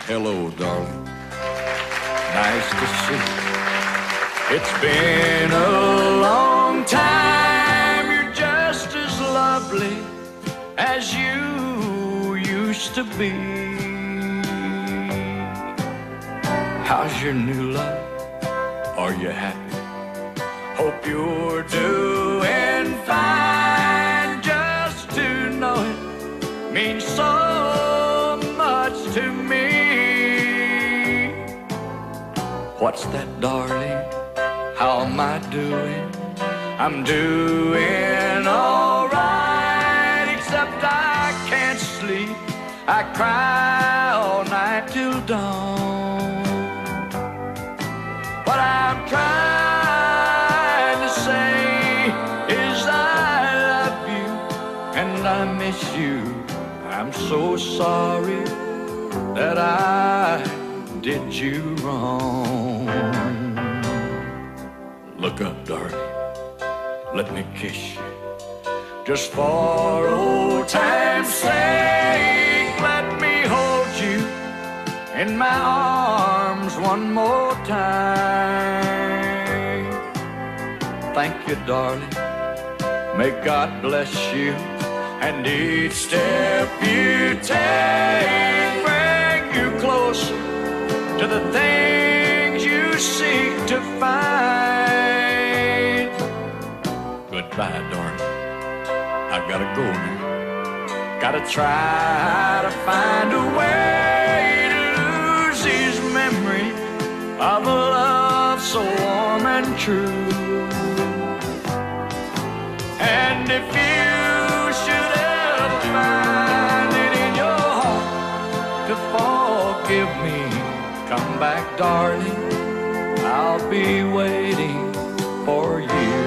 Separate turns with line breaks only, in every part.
Hello, darling. Nice to see you. It's been a long time. You're just as lovely as you used to be. How's your new love? Are you happy? Hope you're doing fine. Just to know it means so much to me. What's that, darling? How am I doing? I'm doing all right, except I can't sleep. I cry all night till dawn. What I'm trying to say is I love you and I miss you. I'm so sorry that I did you wrong. Look up, darling, let me kiss you. Just for old time's sake, let me hold you in my arms one more time. Thank you, darling, may God bless you, and each step you take bring you closer to the things you seek to find. Goodbye, darling, I gotta go now. Gotta try to find a way to lose these memories of a love so warm and true. And if you should ever find it in your heart to forgive me, come back, darling, I'll be waiting for you.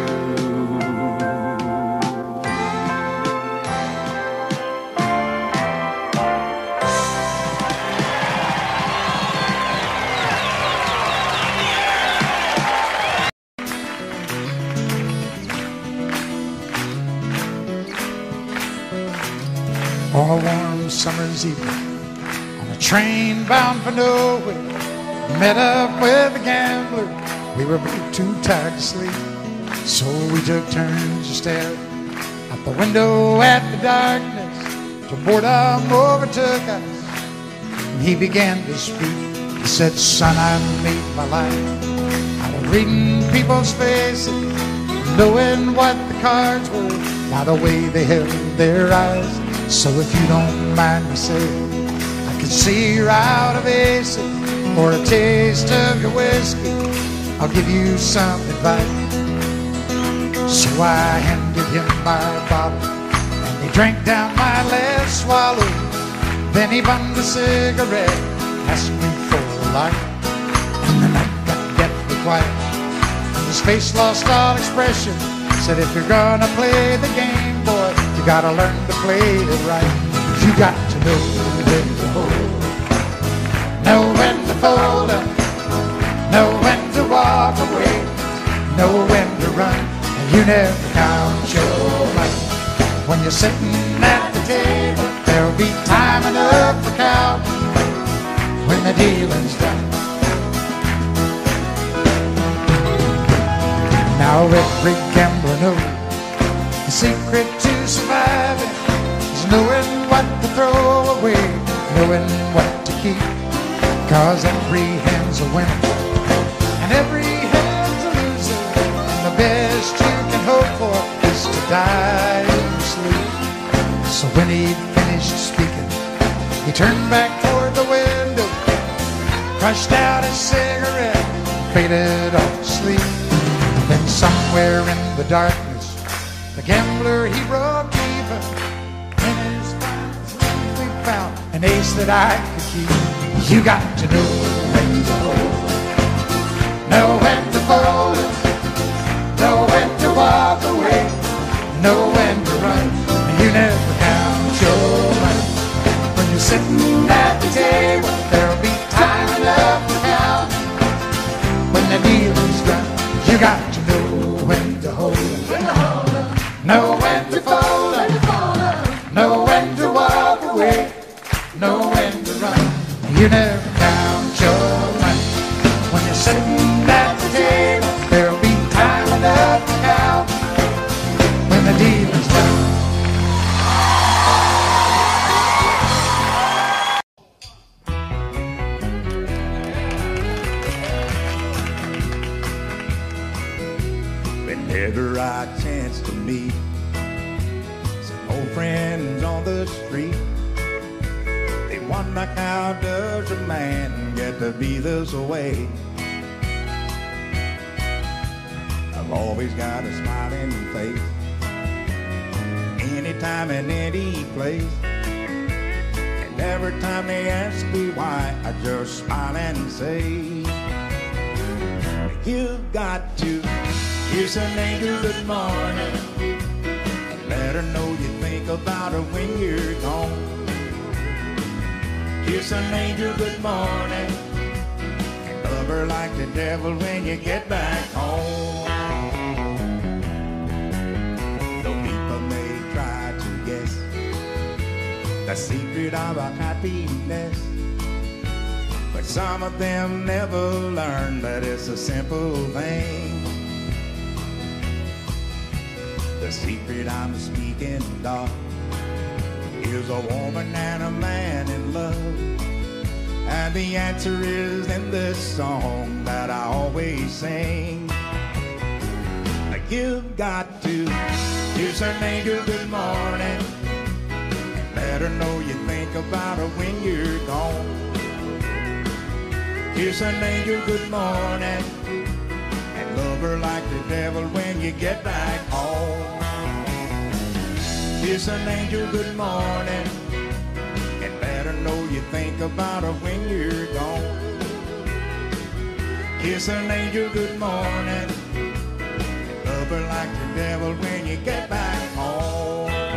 On a warm summer's evening, on a train bound for nowhere, met up with a gambler. We were both too tired to sleep, so we took turns to stare out the window at the darkness till boredom overtook us. And he began to speak. He said, "Son, I made my life out of reading people's faces, knowing what the cards were by the way they held their eyes. So if you don't mind me saying, I can see you're out of aces. For a taste of your whiskey, I'll give you some advice." So I handed him my bottle, and he drank down my last swallow. Then he bummed a cigarette, asked me for a light, and the night got deathly quiet, and his face lost all expression. Said, "If you're gonna play the game, boy, you gotta learn to play it right. You got to know when to hold, know when to fold up, know when to walk away, know when to run, and you never count your money. When you're sitting at the table, there'll be time enough for counting when the dealing's done." Now every gambler knows the secret to surviving is knowing what to throw away, knowing what to keep. 'Cause every hand's a winner and every hand's a loser, and the best you can hope for is to die in your sleep. So when he'd finished speaking, he turned back toward the window, crushed out his cigarette, faded off to sleep. Then somewhere in the darkness, the gambler, he broke even. In his finds, we found an ace that I could keep. You got to know when to hold, know when to fold it, know when to walk away, know when to run, and you never count your money. When you're sitting at the table, there'll be time enough to count when the dealing's done. You got to know when to hold it, know when to fold it, know when to walk away, know when to run. You never count your money when you're sitting at the table. There'll be time enough to count when the deal is done.
Whenever I chance to meet some old friends on the street, they wonder, how does a man get to be this way? I've always got a smiling face, anytime and any place. And every time they ask me why, I just smile and say, you've got to kiss an angel good morning and let her know you think about her when you're gone. Kiss an angel good morning and love her like the devil when you get back home. Though people may try to guess the secret of our happiness, but some of them never learn that it's a simple thing. The secret I'm speaking of is a woman and a man in love, and the answer is in this song that I always sing. You've got to kiss an angel good morning and let her know you think about her when you're gone. Kiss an angel good morning and love her like the devil when you get back home. Kiss an angel good morning and let her know you think about her when you're gone. Kiss an angel good morning and love her like the devil when you get back home.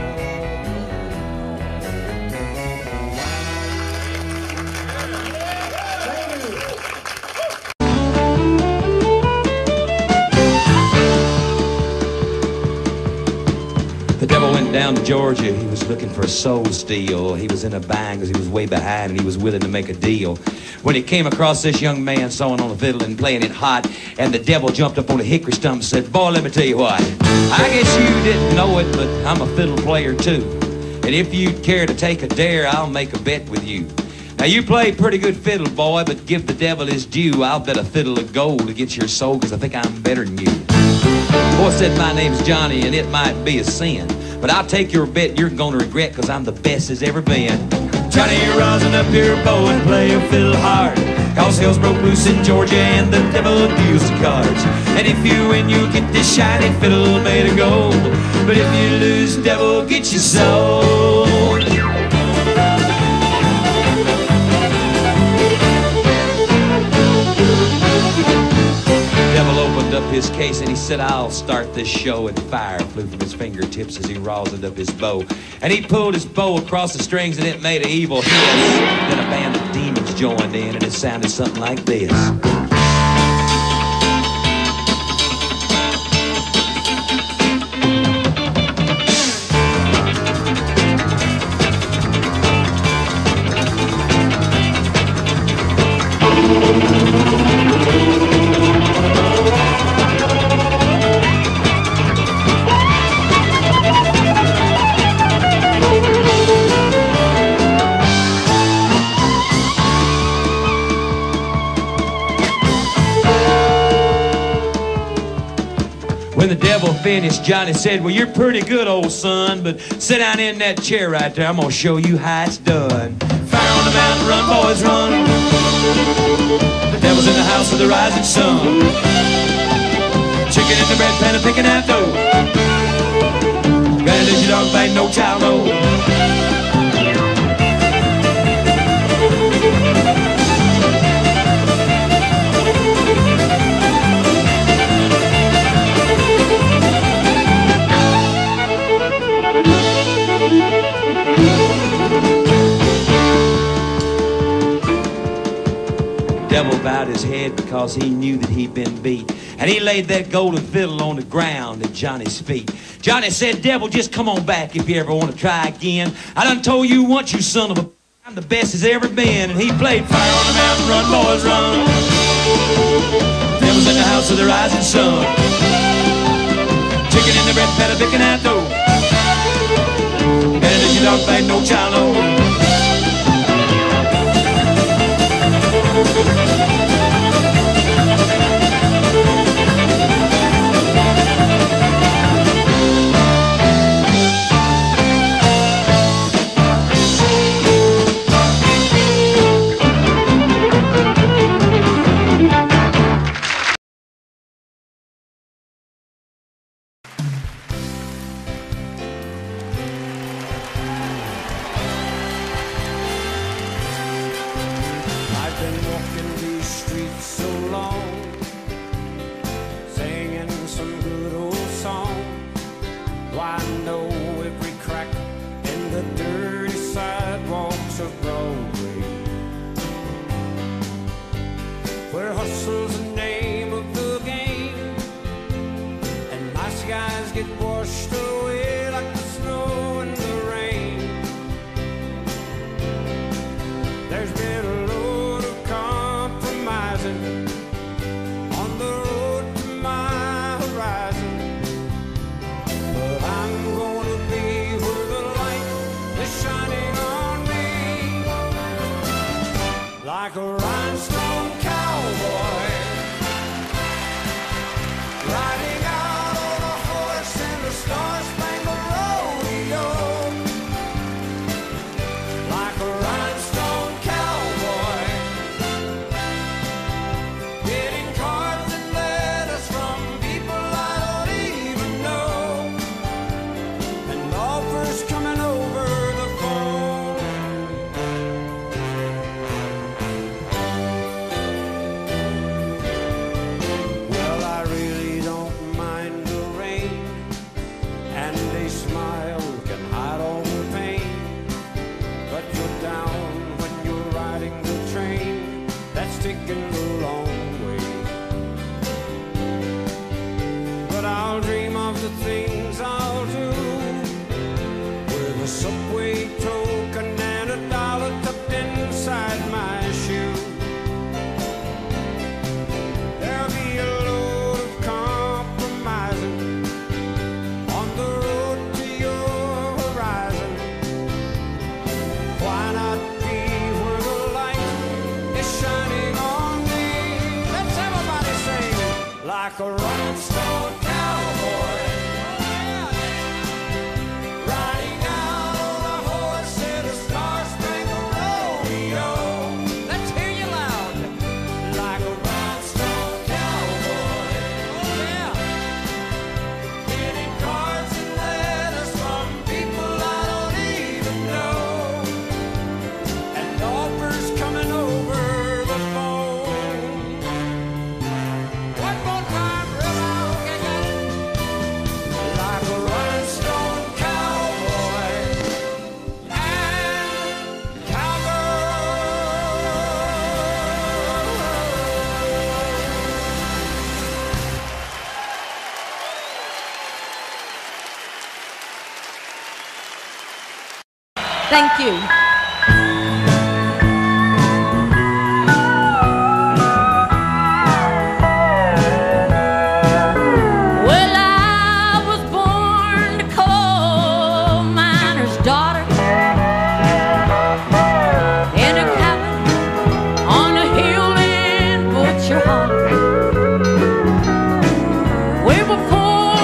The devil went down to Georgia. He was looking for a soul steal. He was in a bind because he was way behind and he was willing to make a deal. When he came across this young man sawing on a fiddle and playing it hot, and the devil jumped up on a hickory stump and said, boy, let me tell you what. I guess you didn't know it, but I'm a fiddle player too. And if you'd care to take a dare, I'll make a bet with you. Now you play pretty good fiddle, boy, but give the devil his due. I'll bet a fiddle of gold against your soul because I think I'm better than you. The boy said, my name's Johnny, and it might be a sin, but I'll take your bet you're gonna regret, because I'm the best as ever been. Johnny, you're rising up your bow and play a fiddle hard, cause hell's broke loose in Georgia and the devil deals the cards. And if you win, you'll get this shiny fiddle made of gold, but if you lose, devil, get your soul. Up his case and he said, I'll start this show, and fire flew from his fingertips as he rosined up his bow, and he pulled his bow across the strings and it made an evil hiss. Then a band of demons joined in and it sounded something like this. When the devil finished, Johnny said, well, you're pretty good, old son, but sit down in that chair right there. I'm going to show you how it's done. Fire on the mountain, run, boys, run. The devil's in the house of the rising sun. Chicken in the bread pan and picking out dough. Granny, lose your dog, bang, no child, no. Devil bowed his head because he knew that he'd been beat, and he laid that golden fiddle on the ground at Johnny's feet. Johnny said, devil, just come on back if you ever want to try again. I done told you once, you son of a... I'm the best he's ever been, and he played Fire on the Mountain, Run Boys Run. Devil's in the house of the rising sun. Chicken in the bread, pat picking out dough. Better than your dog fight, no child alone.
Like a rhinestone cowboy riding out on a horse in the star-spangled rodeo. Like a rhinestone cowboy getting cards and letters from people I don't even know, and offers coming over the phone. Taking the long way, but I'll dream of the things I'll do with a Subway token and $1 tucked inside my shoe. There'll be a load of compromising on the road to your horizon. Why not be where the light is shining? Like a rhinestone cowboy riding out on a horse in a star-spangled rodeo. Let's hear you loud. Like a rhinestone cowboy, oh yeah, getting cards and letters from people I don't even know, and offers coming over the phone. One more time, like a rhinestone cowboy and cowgirl.
Thank you.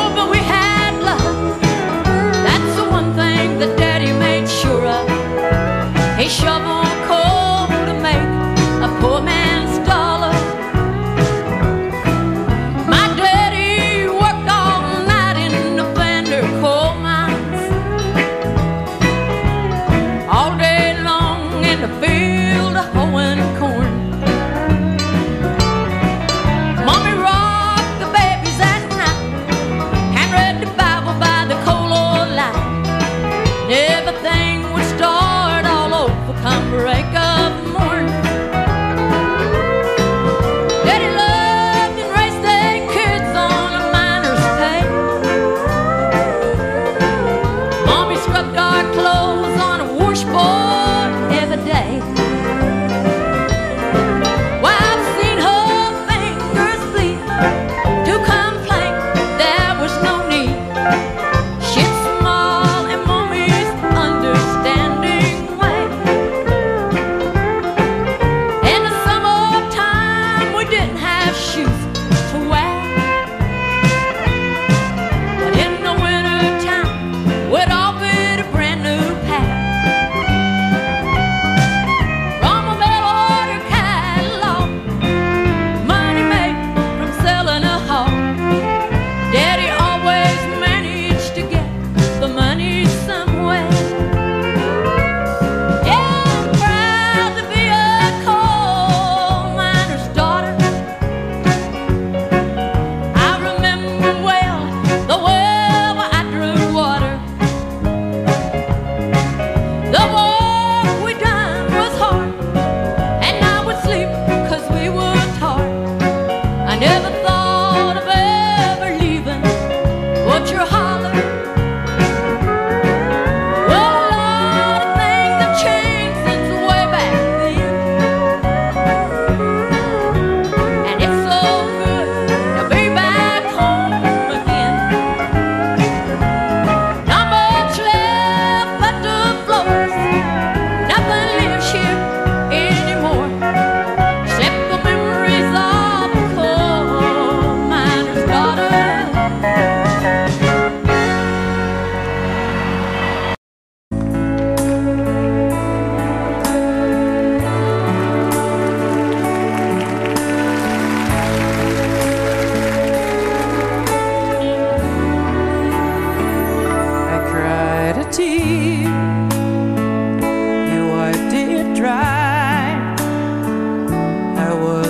That Daddy made sure of.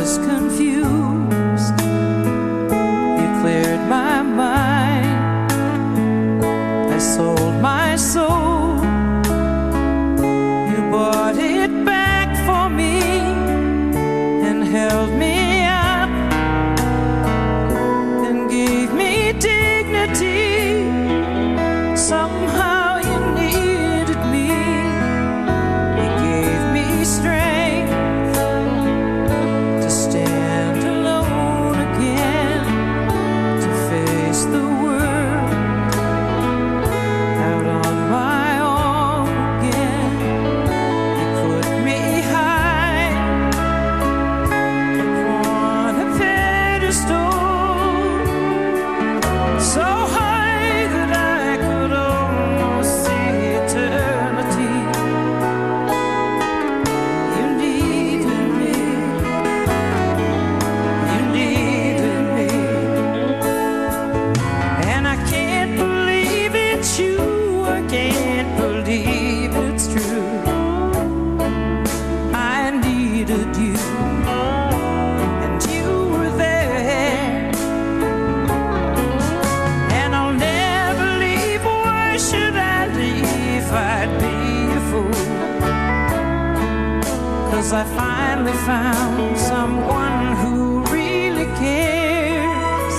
was confused, you cleared my mind. I sold my soul, you bought it back for me and held me up and gave me dignity. Somehow you needed me, you gave me strength to stand alone again, to face the world out on my own again. You put me high upon a pedestal, so high that I could almost see eternity. You needed me, you needed me, and I can't believe it's you, I can't believe it's true. I needed you, and you were there, and I'll never leave. Why should I leave? I'd be a fool, 'cause I finally found someone who really cares.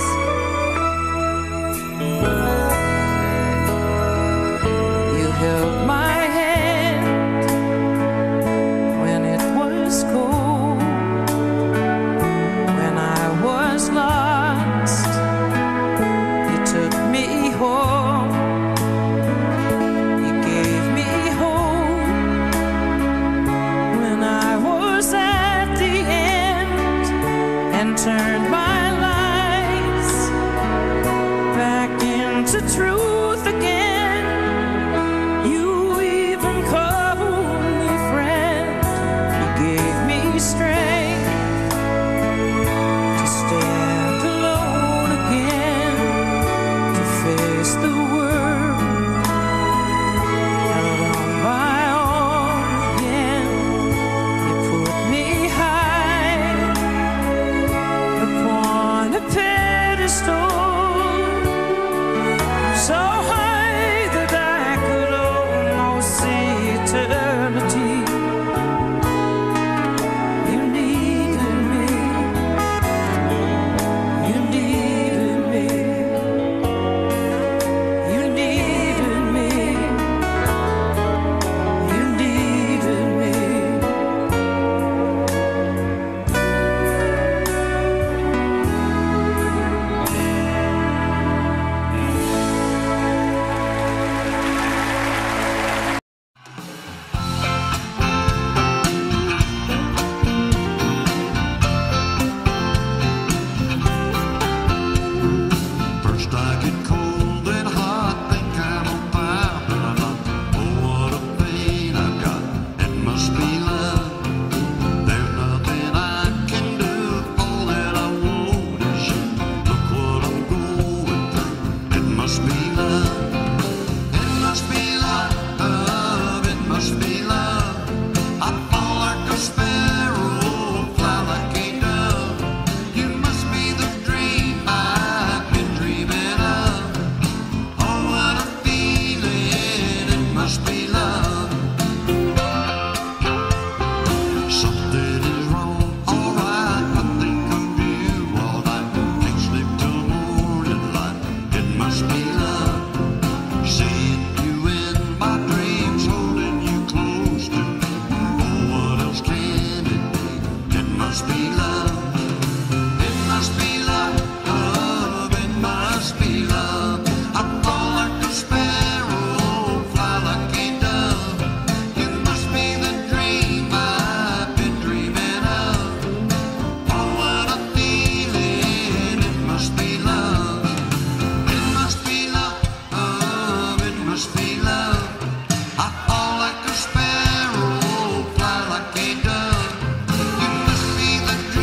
You held my hand when it was cold, when I was lost, you took me home, you gave me hope when I was at the end, and turned my life back into truth again. You even called me friend, you gave me strength to stand alone again, to face the world out on my own again. You put me high upon a pedestal, so high that I could almost see eternity. You needed me, you needed me, you needed me, you needed me.
First I get cold and hot, think I'm on fire, but I thought, oh, what a pain I've got. It must be love. There's nothing I can do. All that I want is you. Look what I'm going through. It must be love. It must be love. It must be love. I fall like a sparrow, fly like a dove. You must be the dream I've been dreaming of. Oh, what a feeling. It must be love. Something is wrong, alright. I think of you all night. Can't sleep till morning light. It must be love. Seeing you in my dreams, holding you close to me. Oh, what else can it be? It must be love. It must be love. It must be love. I fall like a sparrow, fly like a dove. You must be the dream I've been dreaming of. Oh, what a feeling. It must be love. It must be love. It must be love. I fall like a sparrow, fly like a dove. You must be the dream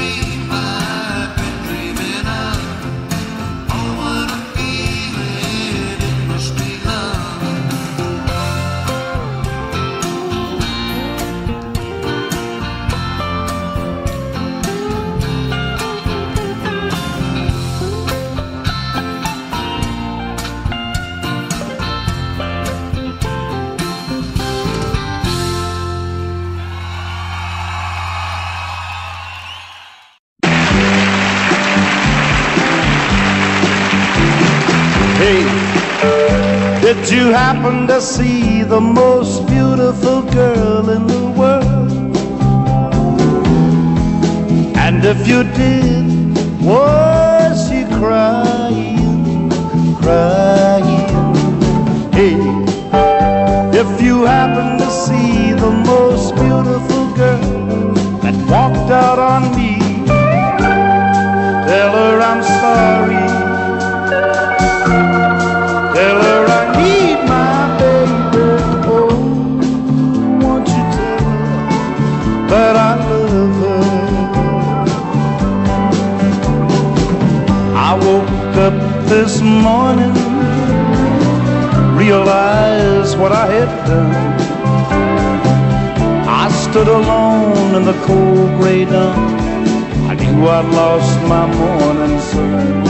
Hey, did you happen to see the most beautiful girl in the world? And if you did, was she crying, crying? Hey, if you happen to see the most beautiful girl that walked out on me, tell her I'm sorry. Tell her I need my baby. Oh, won't you tell her that I love her? I woke up this morning, realized what I had done. I stood alone in the cold gray dawn. I knew I'd lost my morning sun.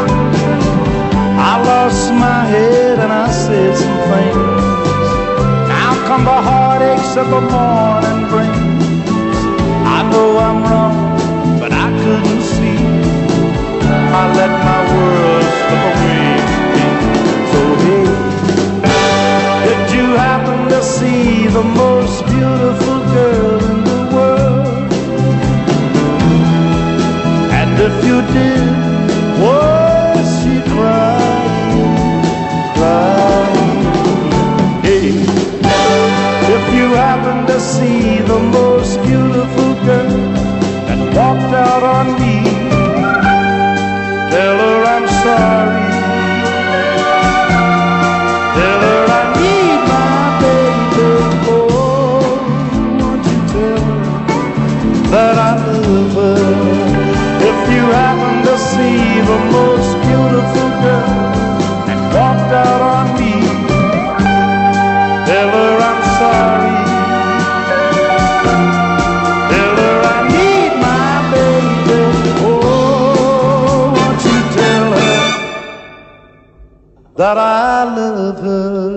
I lost my head and I said some things. Now come the heartaches that the morning brings. I know I'm wrong, but I couldn't see. I let my world slip away from me. So hey, did you happen to see the most beautiful girl in the world? And if you did, was she crying, crying? Hey, if you happen to see the most beautiful girl that walked out on me, tell her I'm sorry. Tell her I need my baby. Oh, won't you tell her that I love her? If you happen to see the most beautiful girl that walked out on me, tell her I'm sorry. Tell her I need my baby. Oh, won't you tell her that I love her?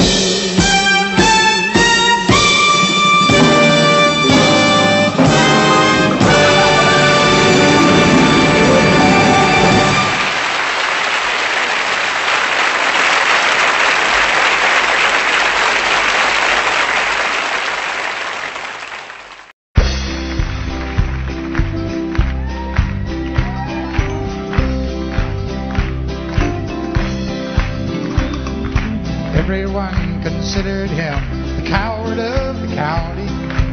Everyone considered him the coward of the county.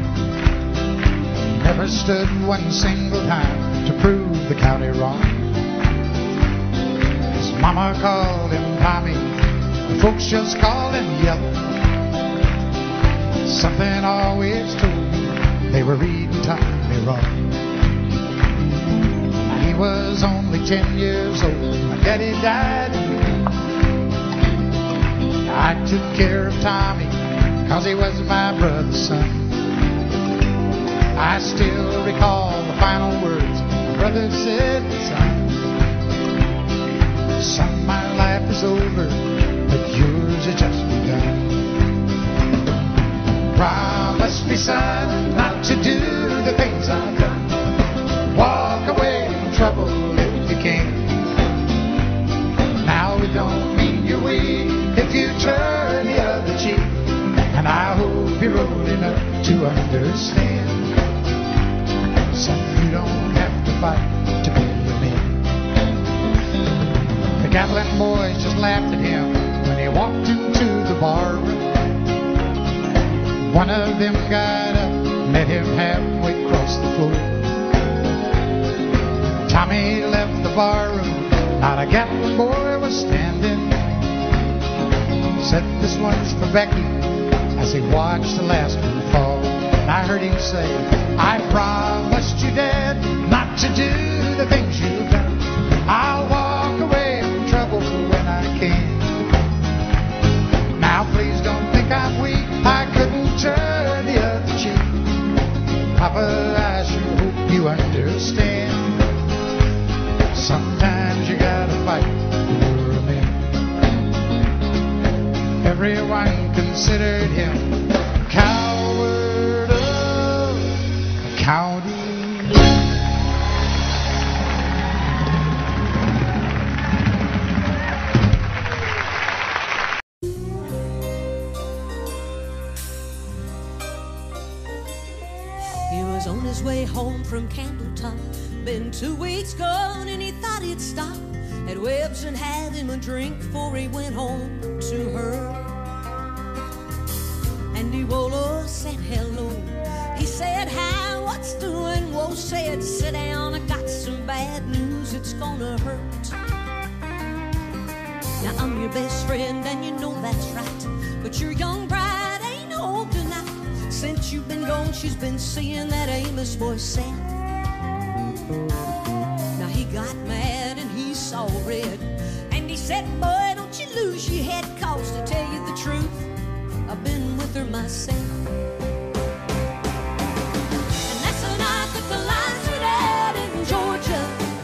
Never stood one single time to prove the county wrong. His mama called him Tommy, the folks just called him Yellow. Something always told me they were reading Tommy wrong. He was only 10 years old, my daddy died in May. I took care of Tommy, 'cause he was my brother's son. I still recall the final words my brother said, son, my life is over, but yours has just begun. Promise me, son, not to do the things I've done. Walk away from trouble if you can. Now it don't mean you're weak if you turn the other cheek, and I hope you're old enough to understand. Son, you don't have to fight to be a man. The Gatlin boys just laughed at him when he walked into the bar room. One of them got up, met him halfway across the floor. Tommy left the bar room, not a Gatlin boy was standing. Said, this one's for Becky, as he watched the last one fall. And I heard him say, I promised you, Dad, not to do the things you've done. I'll walk away from trouble when I can. Now please don't think I'm weak, I couldn't turn the other cheek. Papa, I sure hope you understand. Sometimes you gotta fight for a man. Everyone considered him coward of the county.
way home from Campbelltop. Been 2 weeks gone and he thought he'd stop at Webb's and have him a drink before he went home to her. Andy Wolo said hello. He said, hi, what's doing? Woe said, sit down, I got some bad news, it's gonna hurt. Now I'm your best friend and you know that's right, but your young bride ain't home tonight. Since you've been gone, she's been seeing that Amos boy Sam. Now he got mad and he saw red, and he said, boy, don't you lose your head, cause to tell you the truth, I've been with her myself. And that's the night that the lines were dead in Georgia.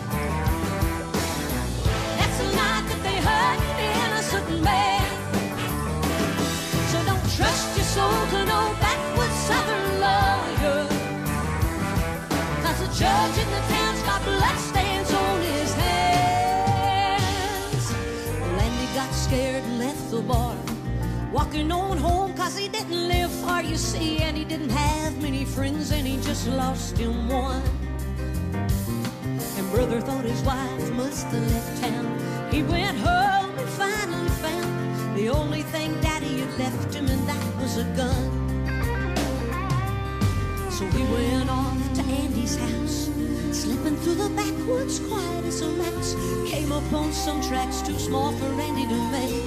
That's the night that they hurt an innocent man. So don't trust your soul to no backwoods southern lawyer, cause the judge in the town's got bloodstains on his hands. Well, Andy got scared and left the bar, walking on home cause he didn't live far, you see, and he didn't have many friends and he just lost him one. And brother thought his wife must have left town. He went home and finally found the only thing daddy had left him, and that was a gun. So he went off to Andy's house, slipping through the backwoods quiet as a mouse. Came upon some tracks too small for Andy to make.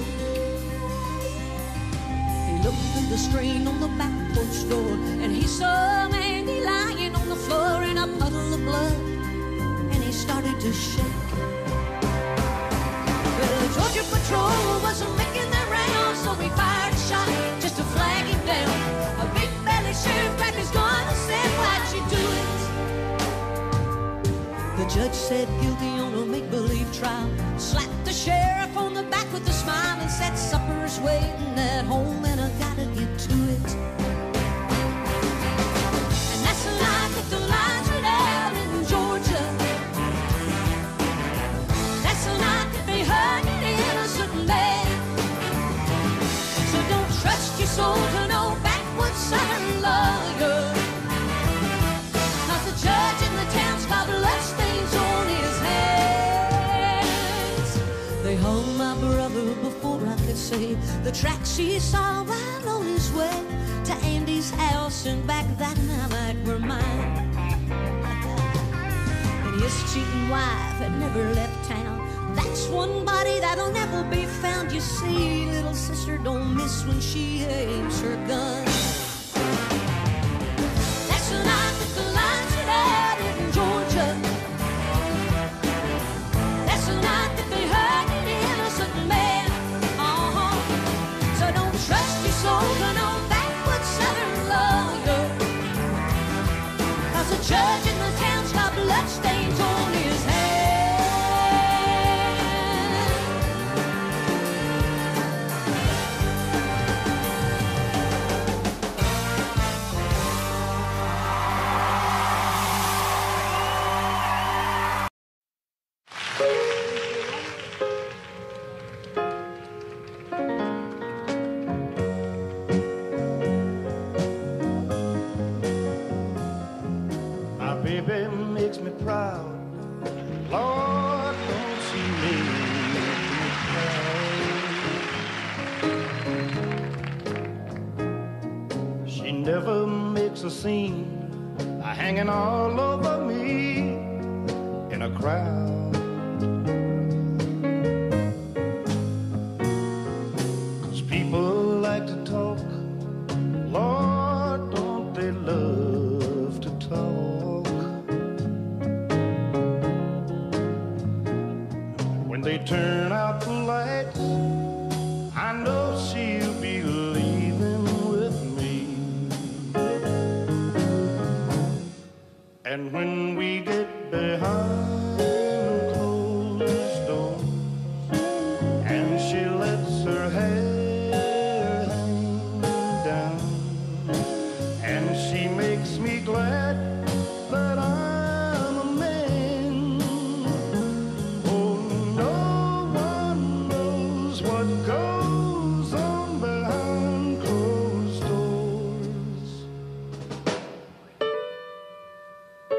Looked through the screen on the back porch door, and he saw Andy lying on the floor in a puddle of blood, and he started to shake. Well, the Georgia patrol wasn't making their rounds, so he fired a shot just to flag him down. A big belly sheriff grabbed his gun and said, why'd you do it? The judge said guilty on a make-believe trial, slapped the sheriff on the back with a smile and said, supper's waiting at home and I gotta get to it. And that's the night that the lines were out in Georgia. That's the night that they hurt an innocent man. So don't trust your soul to no backwoods southern lawyer, cause the judge in the town's got bloodstains on his hands. They hung my brother before I could say the tracks he saw while on his way to Andy's house and back that night were mine. And his cheating wife had never left town. That's one body that'll never be found. You see, little sister don't miss when she aims her gun. That's the night that the lines were out in Georgia. That's the night that they hurt an innocent man. So don't trust your soul to no backwoods southern lawyer, cause the judge in the town's got bloodstains on his hands.
Baby makes me proud. Lord, don't she make me proud. She never makes a scene by hanging all over me in a crowd. 'Cause people like to talk, Lord, don't they love to talk. They turn out the lights, I know she'll be leaving with me. And when we get behind closed doors and she lets her hair hang down and she makes me glad that I'm a man, what goes on behind closed doors.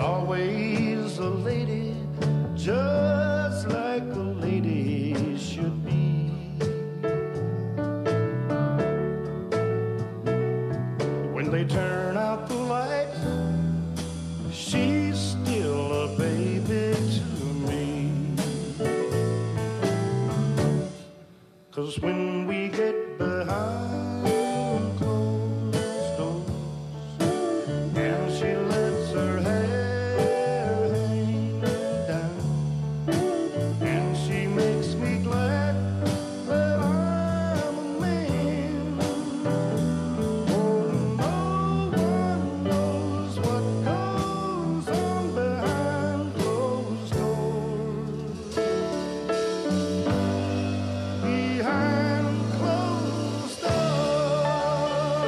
always a lady, just like a lady should be. When they turn out the light, she's still a baby to me. 'Cause when we get behind closed doors and she lets her hair hang down and she makes me glad that I'm a man, oh, no one knows what goes on behind closed doors. Behind closed doors.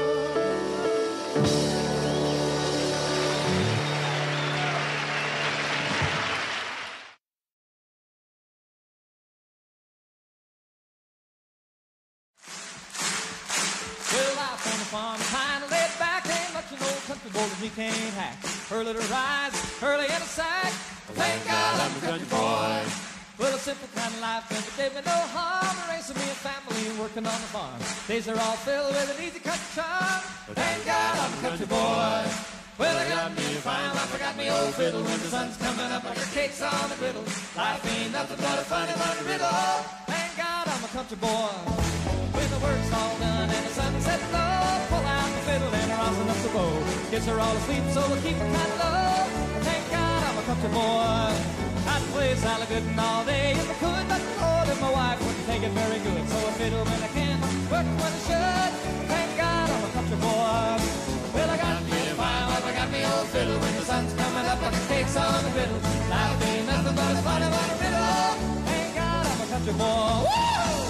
Well, life on the farm, kind of laid back, ain't much an old country boy that we can't hack. Early to rise, early in the sack. Thank God I'm a country boy. Well, a simple kind of life never did me no harm. Raising me a family and working on the farm. Days are all filled with an easy country charm. Thank God I'm a country boy. Well, I got me a fine life, I got me old fiddle. When the sun's coming up like a cake's on the griddle. Life ain't nothing but a funny, funny riddle. Thank God I'm a country boy. When the work's all done and the sun's setting low, pull out the fiddle and rosin up the bow. Kids are all asleep, so we'll keep it kind of low. Thank God I'm a country boy. I'd play Sally Gooden all day if I could, but Lord, if my wife wouldn't take it very good. So I fiddle when I can, work when I should. Thank God I'm a country boy. Well, I got me a fine life, I got me old fiddle. When the sun's coming up like a cake's on the griddle. Life ain't nothing but a funny, funny riddle. Thank God I'm a country boy. Woo!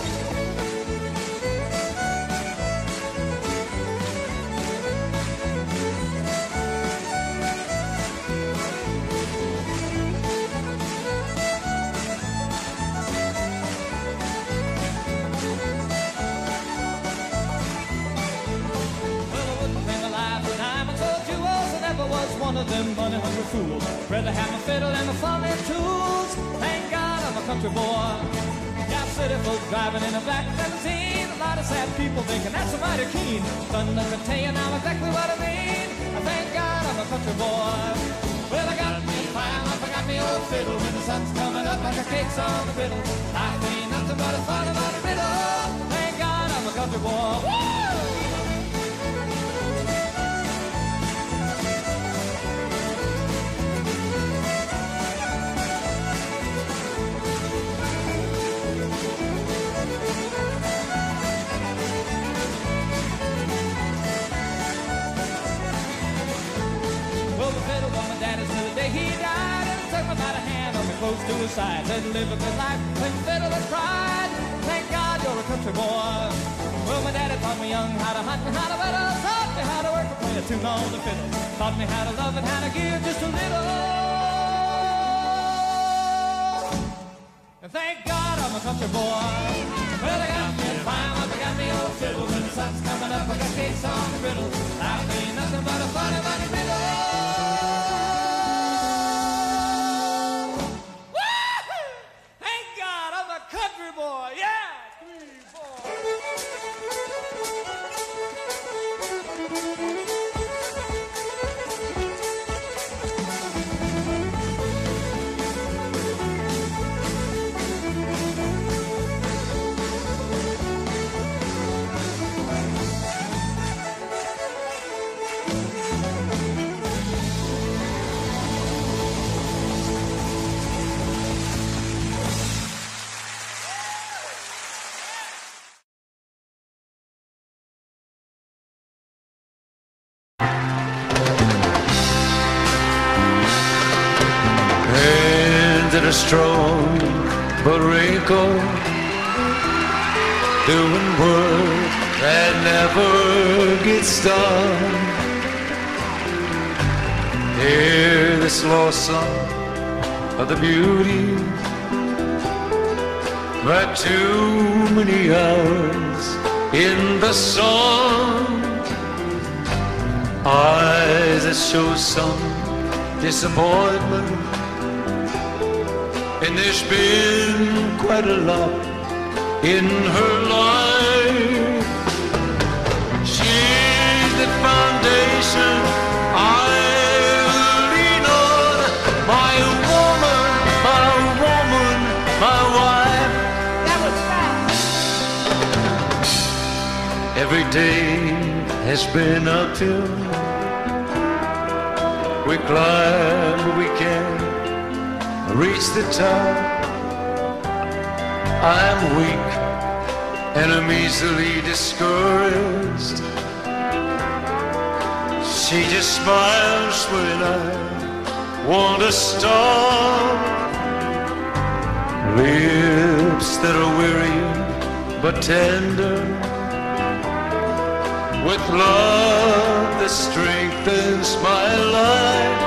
Was one of them money-hungry fools. Rather have my fiddle and my farming tools. Thank God I'm a country boy. Yeah, city folks driving in a black limousine. A lot of sad people thinking that's a mighty keen. But let me tell you now exactly what I mean. Thank God I'm a country boy. Well, I got me a fine life, I got me old fiddle. When the sun's coming up like a cake's on the griddle. Life ain't nothing but a funny, funny riddle. Thank God I'm a country boy. Woo! He died and took me by the hand on me close to his side. Said live a good life, when fiddle and cried. Thank God you're a country boy. Well, my daddy taught me young how to hunt and how to whittle. Taught me how to work and play a tune on the fiddle. Taught me how to love and how to give just a little. And thank God I'm a country boy. Well, I got me a fine life, I got me old fiddle. When the sun's coming up, I got cakes on the griddle. Life ain't nothing but a funny, funny riddle. Country boy, yeah! 3, 4.
That are strong but wrinkled, doing work that never gets done. Hear the slow song of the beauty, but too many hours in the sun. Eyes that show some disappointment, and there's been quite a lot in her life. She's the foundation I lean on, my woman, my wife. That was fast. Every day has been uphill. We climb, but we can't reach the top. I'm weak and I'm easily discouraged. She just smiles when I want to stop. Lips that are weary but tender, with love that strengthens my life.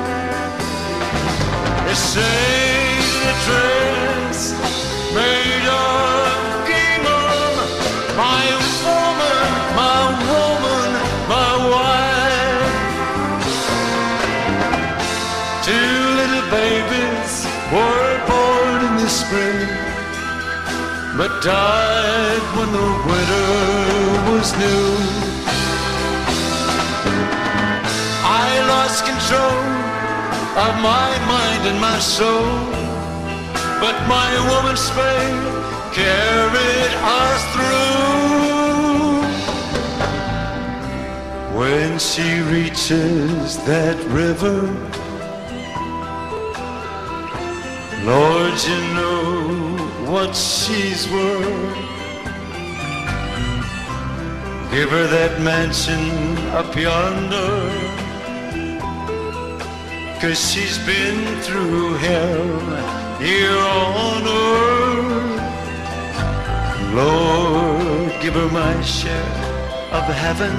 They say the dress made of gingham, my woman, my wife. Two little babies were born in the spring, but died when the winter was new. I lost control of my mind and my soul, but my woman's faith carried us through. When she reaches that river, Lord, you know what she's worth. Give her that mansion up yonder, 'cause she's been through hell here on earth. Lord, give her my share of heaven,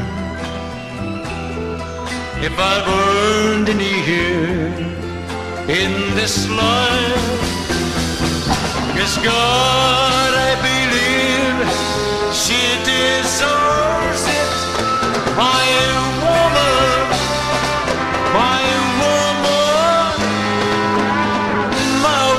if I've earned any here in this life. 'Cause God, I believe she deserves it. My woman, my woman, my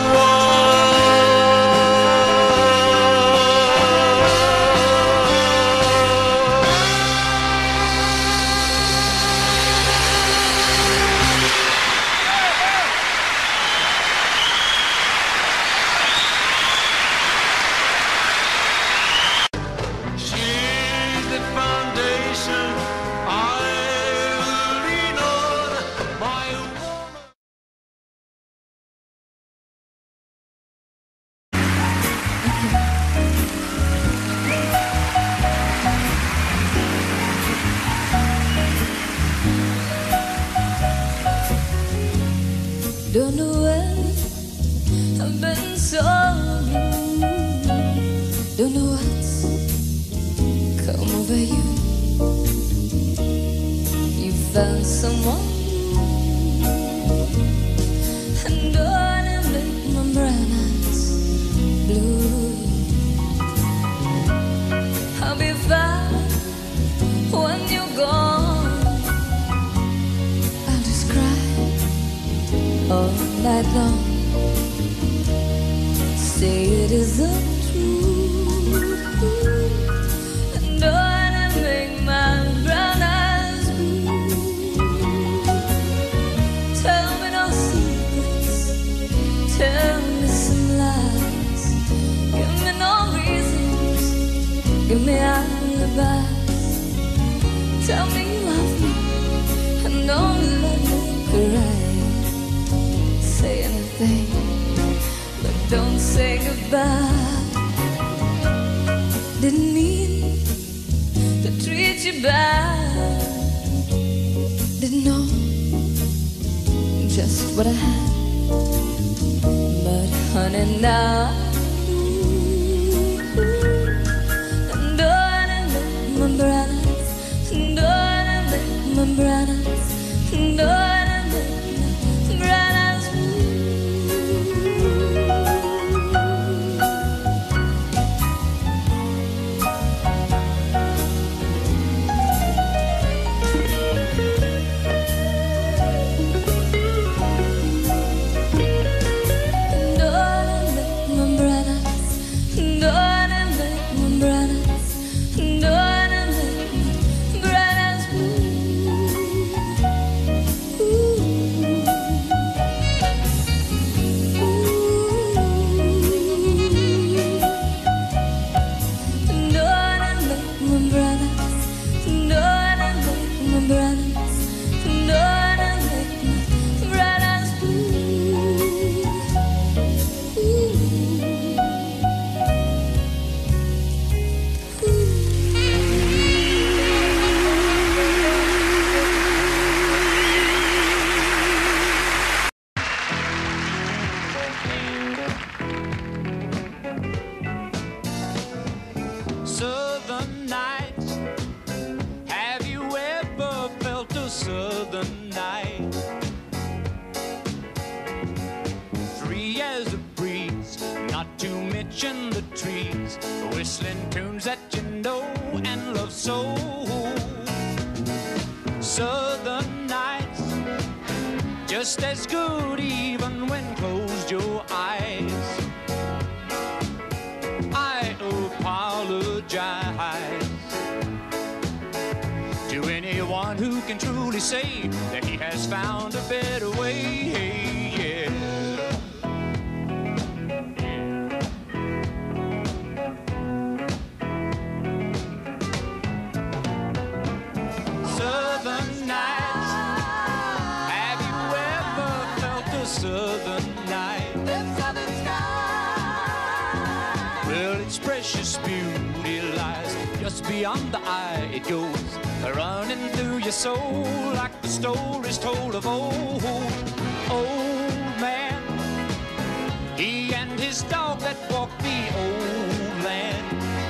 Don't know when I've been so blue. Don't know what's come over you. You found someone, and don't it make my brown eyes blue. I'll be fine when you're gone. I'll just cry all night long. Say it isn't true, and don't it make my brown eyes blue. Tell me no secrets, tell me some lies. Give me no reasons, give me alibis. Tell me you love me, and don't let me cry. Say anything, but don't say goodbye. Didn't mean to treat you bad. Didn't know just what I had, but honey, now I do. And don't I make my brown eyes, and don't I make my brown eyes, and don't I make my brown eyes blue.
southern night. Free as a breeze, not to mention the trees, whistling tunes that you know and love so. Southern nights, just as good even when closed your eyes. I apologize to anyone who can truly say that he has found a better way. Yeah. Southern nights, have you ever felt a southern night? Southern sky. Well, its precious beauty lies just beyond the eye. It goes running through your soul like the stories told of old. Old man, he and his dog that walked the old land.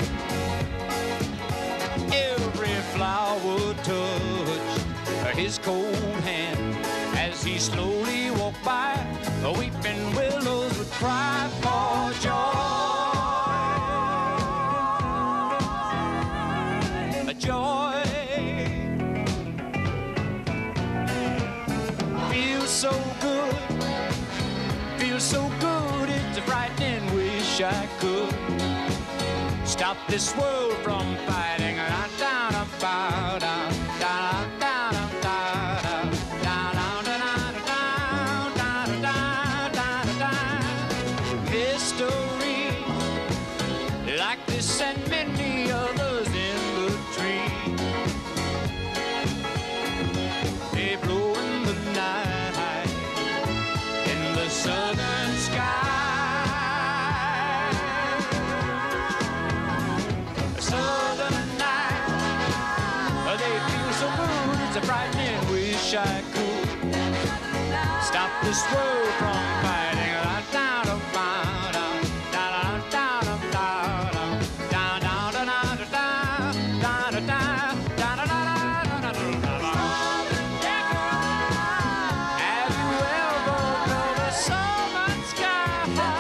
Every flower touched his cold hand as he slowly walked by. The weeping willows would cry for joy, joy. Feels so good, feels so good. It's a frightening wish I could stop this world from fighting. Down, down, down, down, down, down, down, down, down, down. History like this and many others in the tree. They blow in the night in the southern sky. It's a frightening wish I could stop this world from fighting. Down, down, down, down, down, down, down, down, down, down, down, down. Have you ever felt a southern sky?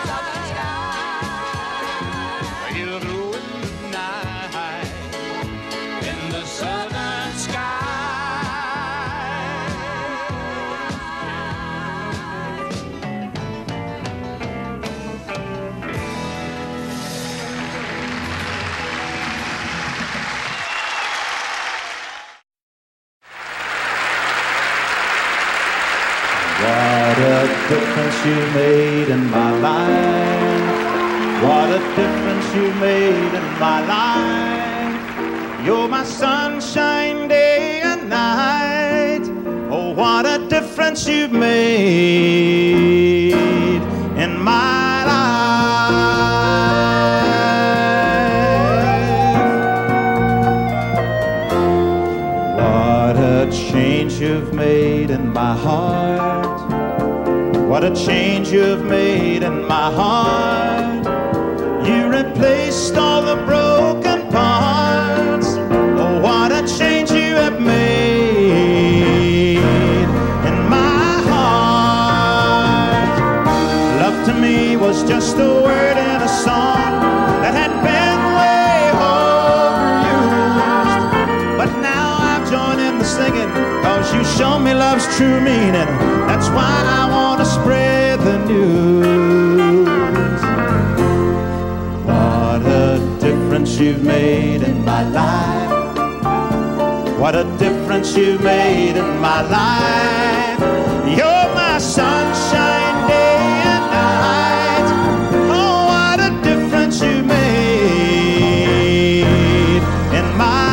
You'll glow in the night in the southern sky.
What a difference you made in my life. What a difference you made in my life. You're my sunshine day and night. Oh, what a difference you've made in my life. What a change you've made in my heart. What a change you've made in my heart. You replaced all the broken parts. Oh, what a change you have made in my heart. Love to me was just a word in a song that had been way overused. But now I've joined in the singing, 'cause you show me love's true meaning. That's why I want to spread the news. What a difference you've made in my life. What a difference you've made in my life. You're my sunshine day and night. Oh, what a difference you made in my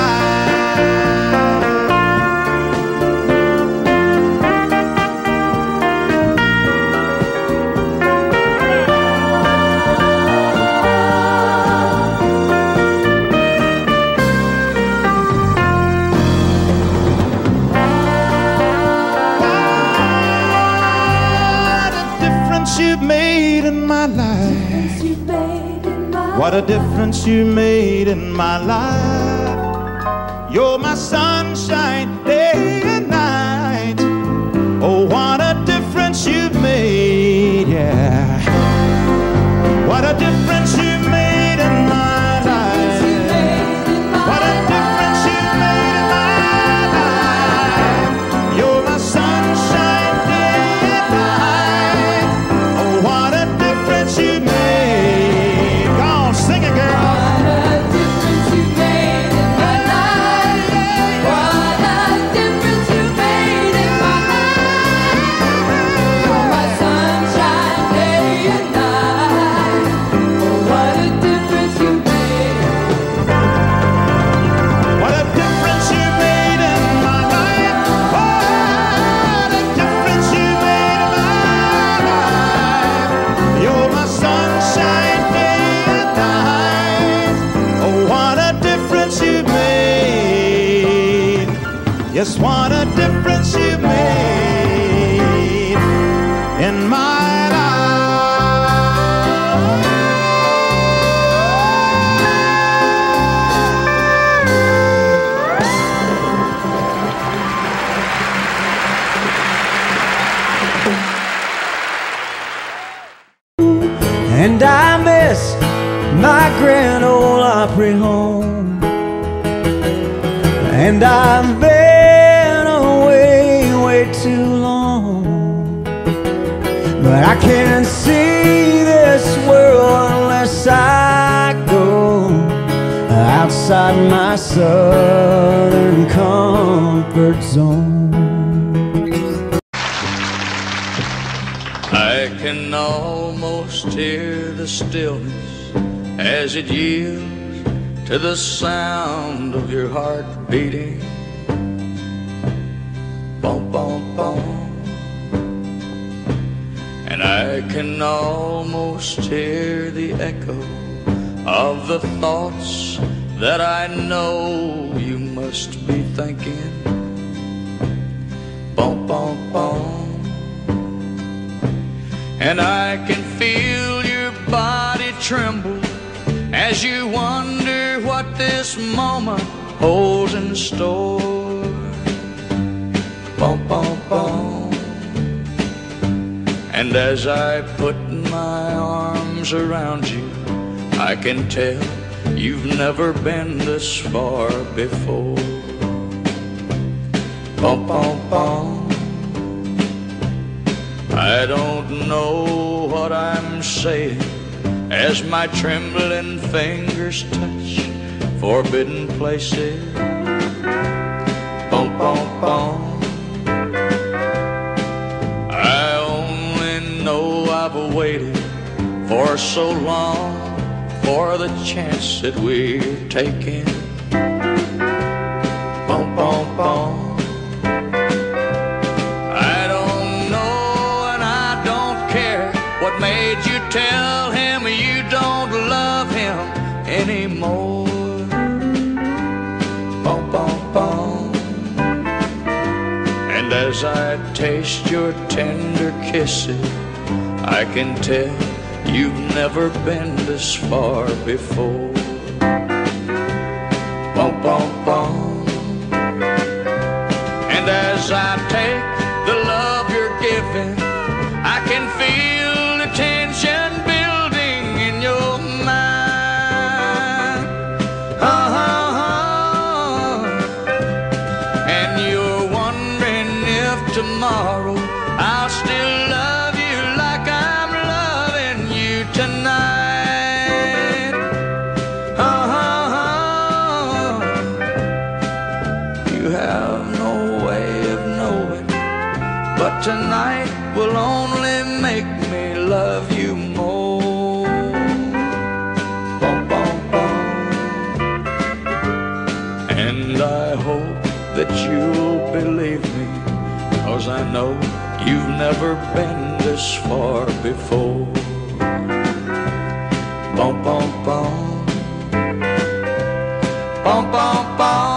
What a difference you made in my life. You're my sunshine day and night.
And I've been away way too long, but I can't see this world unless I go outside my southern comfort zone.
I can almost hear the stillness as it yields to the sound of your heart beating. Bum, bum, bum. And I can almost hear the echo of the thoughts that I know you must be thinking. Bum, bum, bum. And I can feel your body tremble as you wonder what this moment holds in store. Bum, bum, bum. And as I put my arms around you, I can tell you've never been this far before. Bum, bum, bum. I don't know what I'm saying as my trembling fingers touch forbidden places. Bum, bum, bum. I only know I've waited for so long for the chance that we're taking. Bum, bum, bum. I don't know and I don't care what made you tell him you don't love him anymore. Bum, bum, bum. And as I taste your tender kisses, I can tell you've never been this far before. Bum, bum, bum. And as I take the love you're giving, I can feel the tension building in your mind. And you're wondering if tomorrow I'll still love you like I'm loving you tonight. You have no way of knowing, but tonight will only make me love you more. Bum, bum, bum. And I hope that you'll believe me, 'cause I know you've never been this far before. Bum, bum, bum. Bum, bum, bum.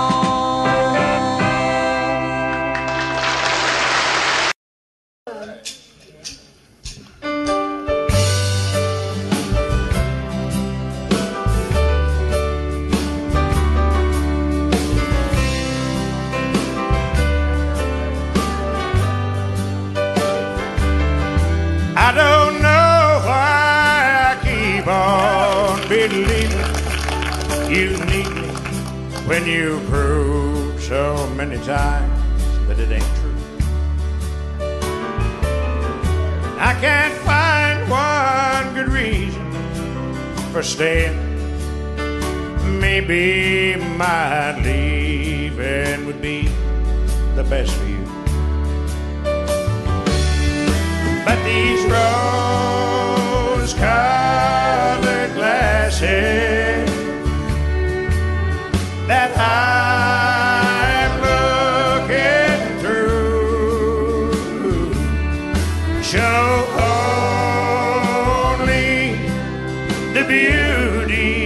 I don't know why I keep on believing you need me when you prove so many times that it ain't true. I can't find one good reason for staying. Maybe my leaving would be the best for you. But these rose-colored glasses that I'm looking through show only the beauty,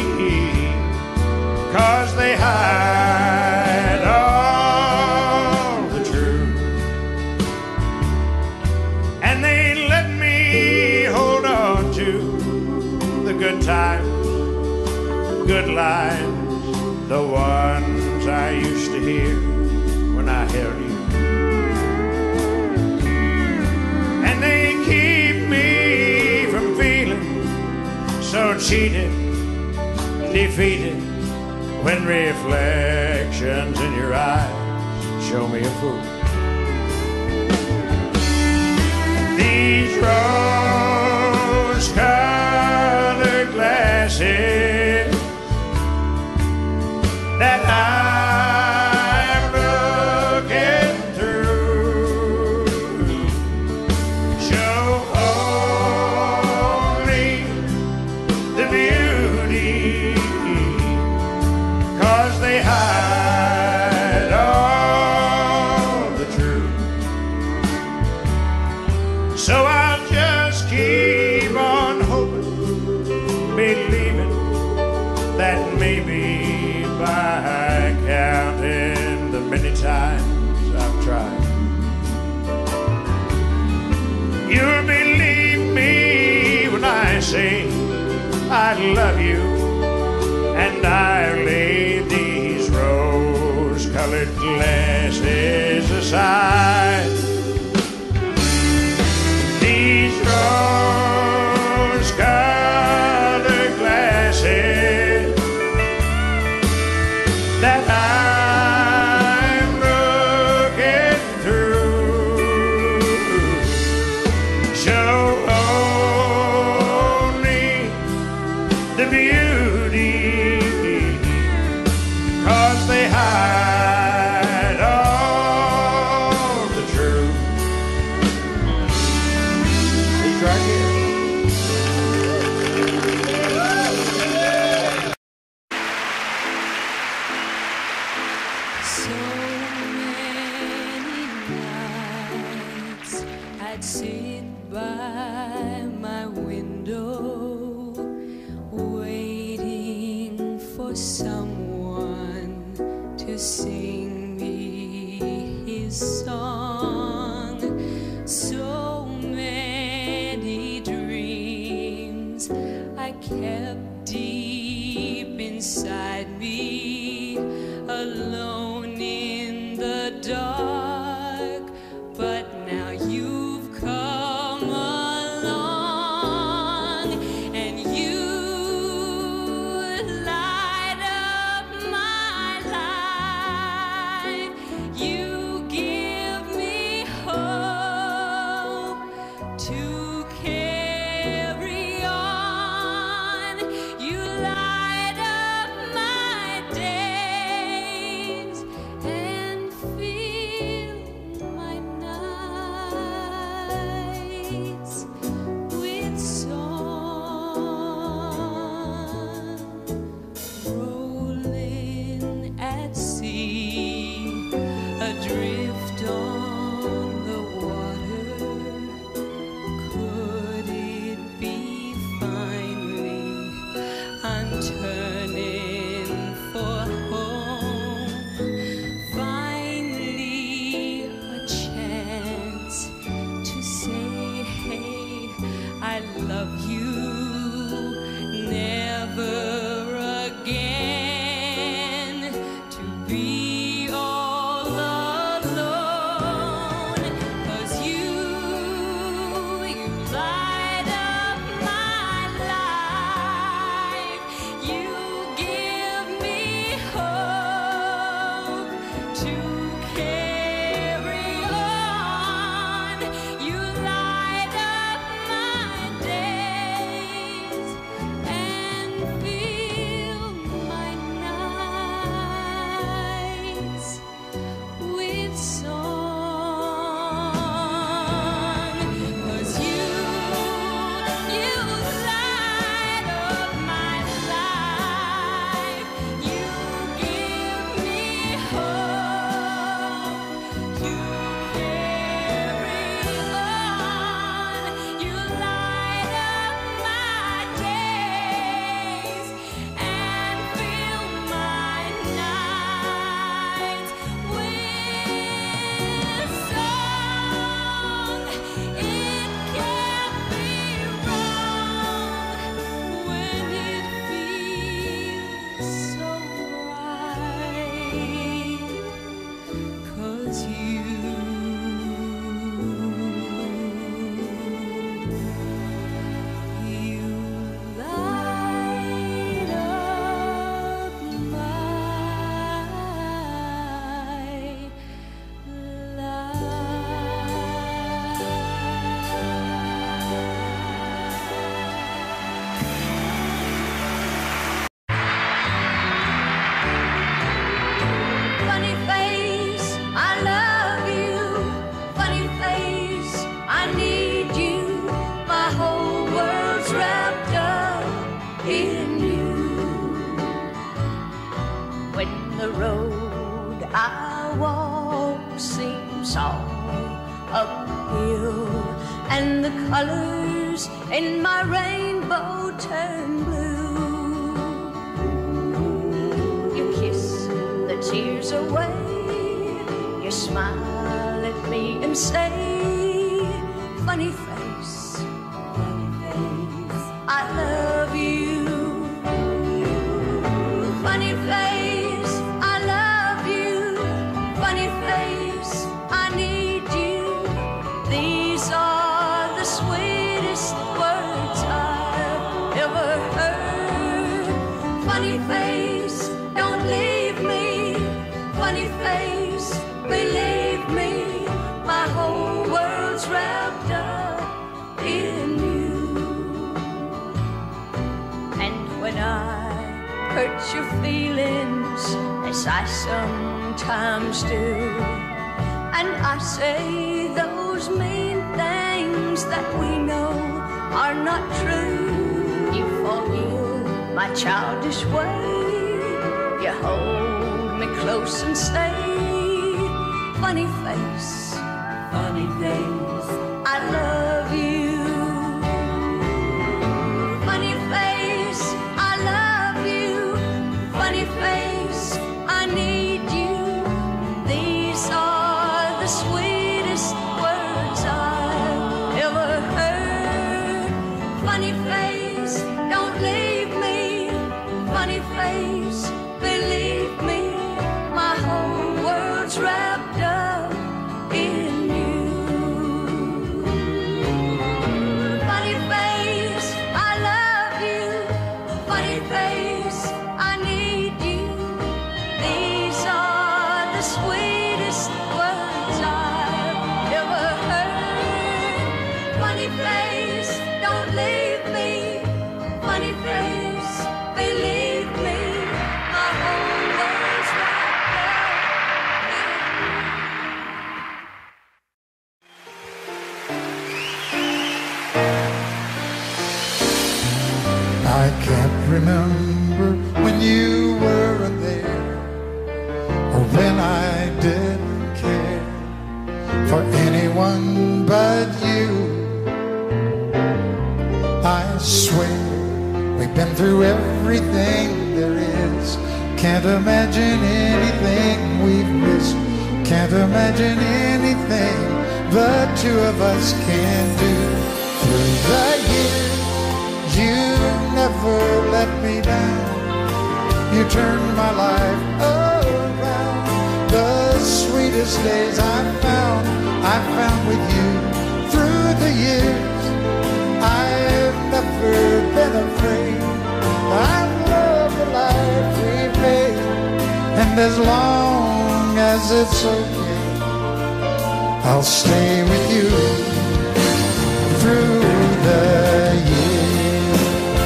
'cause they hide all the truth. And they let me hold on to the good times, good lines, the ones I used to hear when I held you. And they keep me from feeling so cheated, defeated, when reflection
emotions in your eyes show me a fool. These rose-colored glasses that I'm looking through show only the beauty, 'cause they hide all the truth. So I'll just keep on hoping, believing that maybe by counting the many times I've tried, you'll believe me when I say I love you, and I lay these rose-colored glasses aside. These rose-colored glasses that I'm looking through show only the beauty, 'cause they hide all the truth. He's right here.
So many nights I'd sit by my window, waiting for someone to sing me his song. So many dreams I kept deep inside me, alone in the dark. But now you've come along, and you light up my life. You give me
walk seems all uphill, and the colors in my rainbow turn blue. You kiss the tears away, you smile at me and say, funny face, I love you. Funny face, I love you. Funny face, I need you. These are the sweetest words I've ever heard. Funny face, don't leave me. Funny face, believe me, my whole world's wrapped up in you. And when I hurt your feelings, as I sometimes do, and I say those mean things that we know are not true, you forgive my childish way, you hold me close and say, funny face, I love you. Funny face, I love you. Funny face, I need you. These are the sweetest words I've ever heard. Funny face, don't leave me. Funny face, believe me, my whole world's wrapped up in you. Funny face, I love you. Funny face, I need you. These are the sweetest words I've ever heard. Funny face, don't leave me. Funny face, believe me, my whole world's wrapped up in
I can't remember when you weren't there, or when I didn't care for anyone but you. I swear we've been through everything there is. Can't imagine anything we've missed. Can't imagine anything the two of us can do. Through the years, you never let me down. You turned my life around. The sweetest days I found with you. Through the years, I've never been afraid. I love the life we've made, and as long as it's okay, I'll stay with you through the years.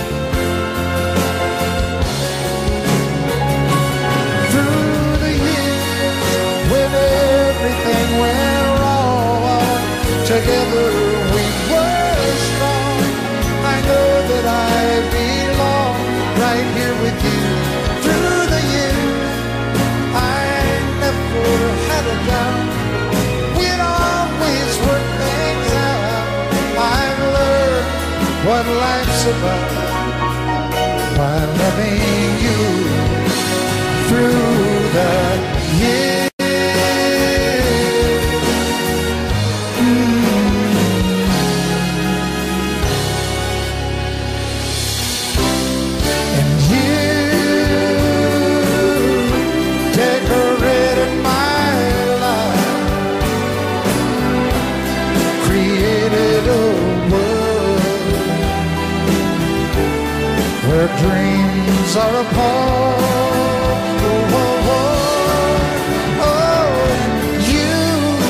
Through the years, when everything went wrong, together we were strong. I know that I belong right here with you. Through the years, I never had a doubt. We'd always work things out. I've learned what life's about by loving you through the years. And you decorated my life, created a world where dreams are apart. Oh, oh, oh, oh, you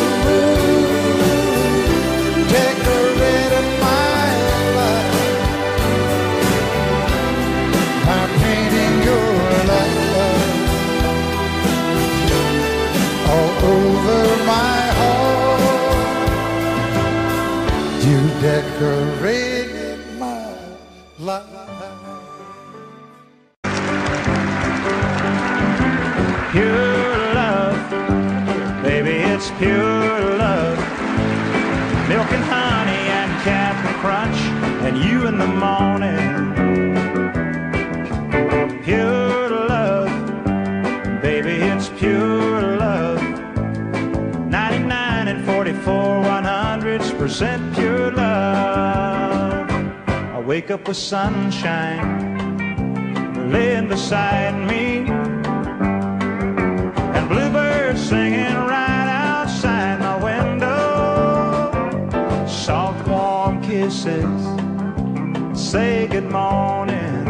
decorated my life by painting your life all over my heart. You decorated my life.
Your love pure love. Milk and honey and Captain Crunch and you in the morning. Pure love, baby, it's pure love. 99 and 44 100% pure love. I wake up with sunshine laying beside me, and bluebirds singing right outside my window. Soft warm kisses say good morning.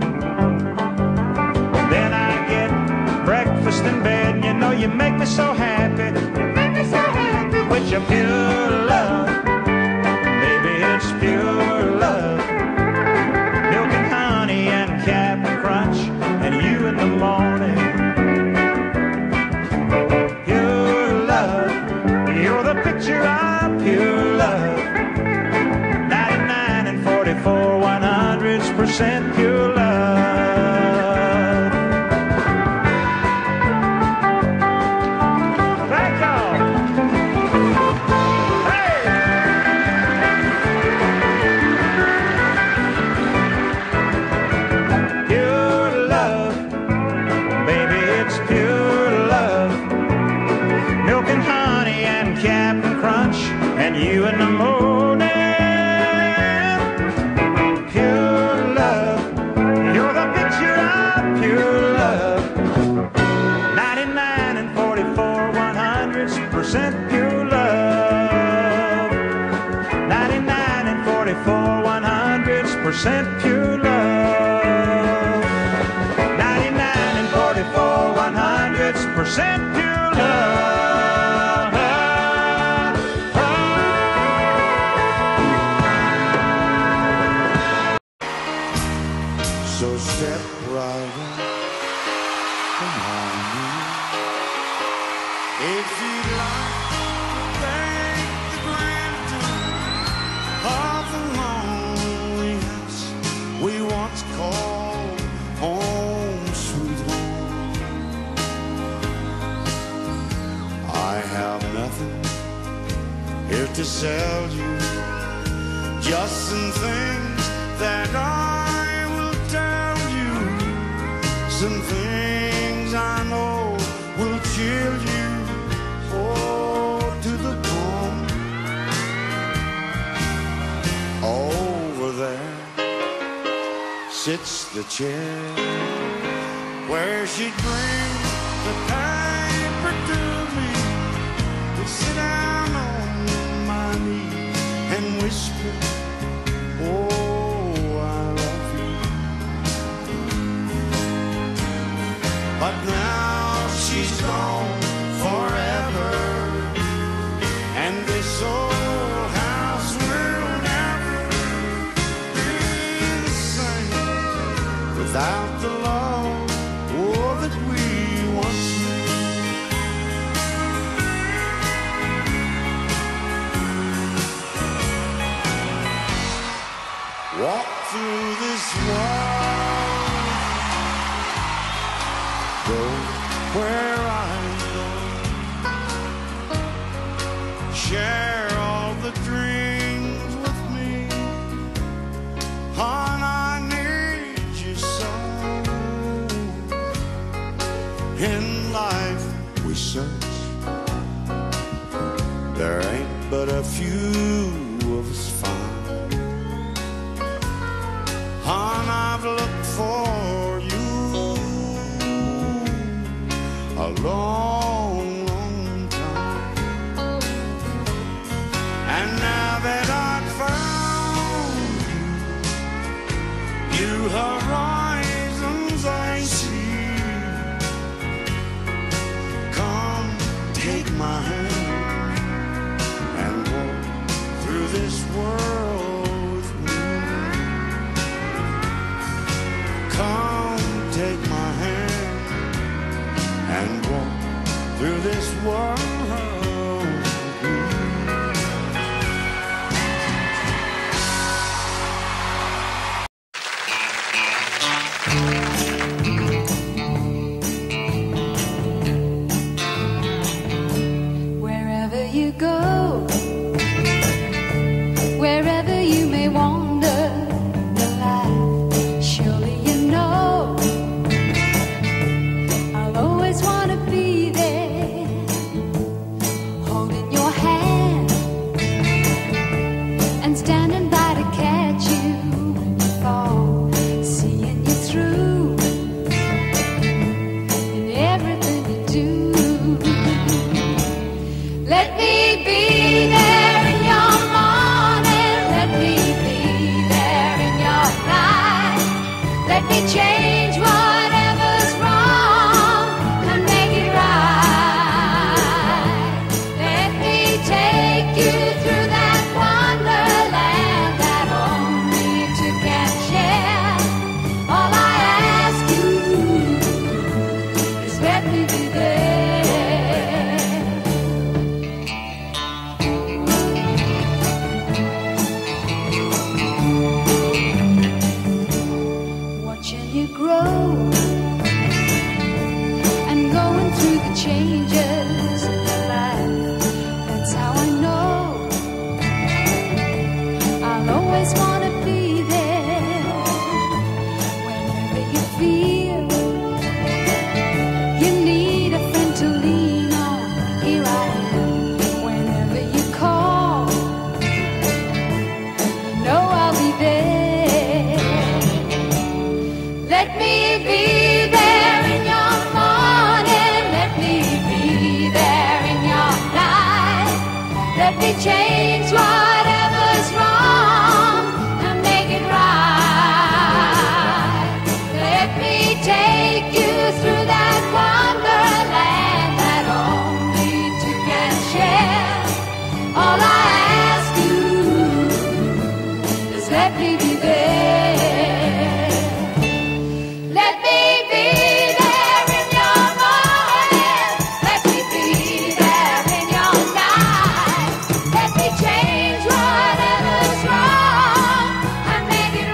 Then I get breakfast in bed, and you know you make me so happy. You make me so happy with your pure love. Baby, it's pure love. Milk and honey and Captain Crunch and you in the morning. Pure love, you're the picture of pure love. 99 and 44 100% pure love. You in the morning, pure love, you're the picture of pure love. 99 and 44 100% pure love. 99 and 44 100% pure love. 99 and 44 100% pure love.
So step right in, come on in. If you'd like to thank the gratitude of the lonely house we once called home, sweet home. I have nothing here to sell you, just some things that some things I know will chill you, oh, to the bone. Over there sits the chair where she'd bring the paper to me. We'd sit down on my knees and whisper, oh, but now she's gone forever, and this old house will never be the same without the love, oh, that we once knew. Walk through this world, go where I go, share all the dreams with me. Hon, I need you so. In life we search, there ain't but a few of us found. Hon, I've looked for a long, long time, and now that I've found you, new horizons I see. Come, take my hand and walk through this world with me. Come, take my hand and walk through this world with me.
Wherever
me change whatever's wrong and make it right. Let me take you through that wonderland that only two can share. All I ask you is let me be there. Let me be there in your morning. Let me be there in your night. Let me change whatever's wrong and make it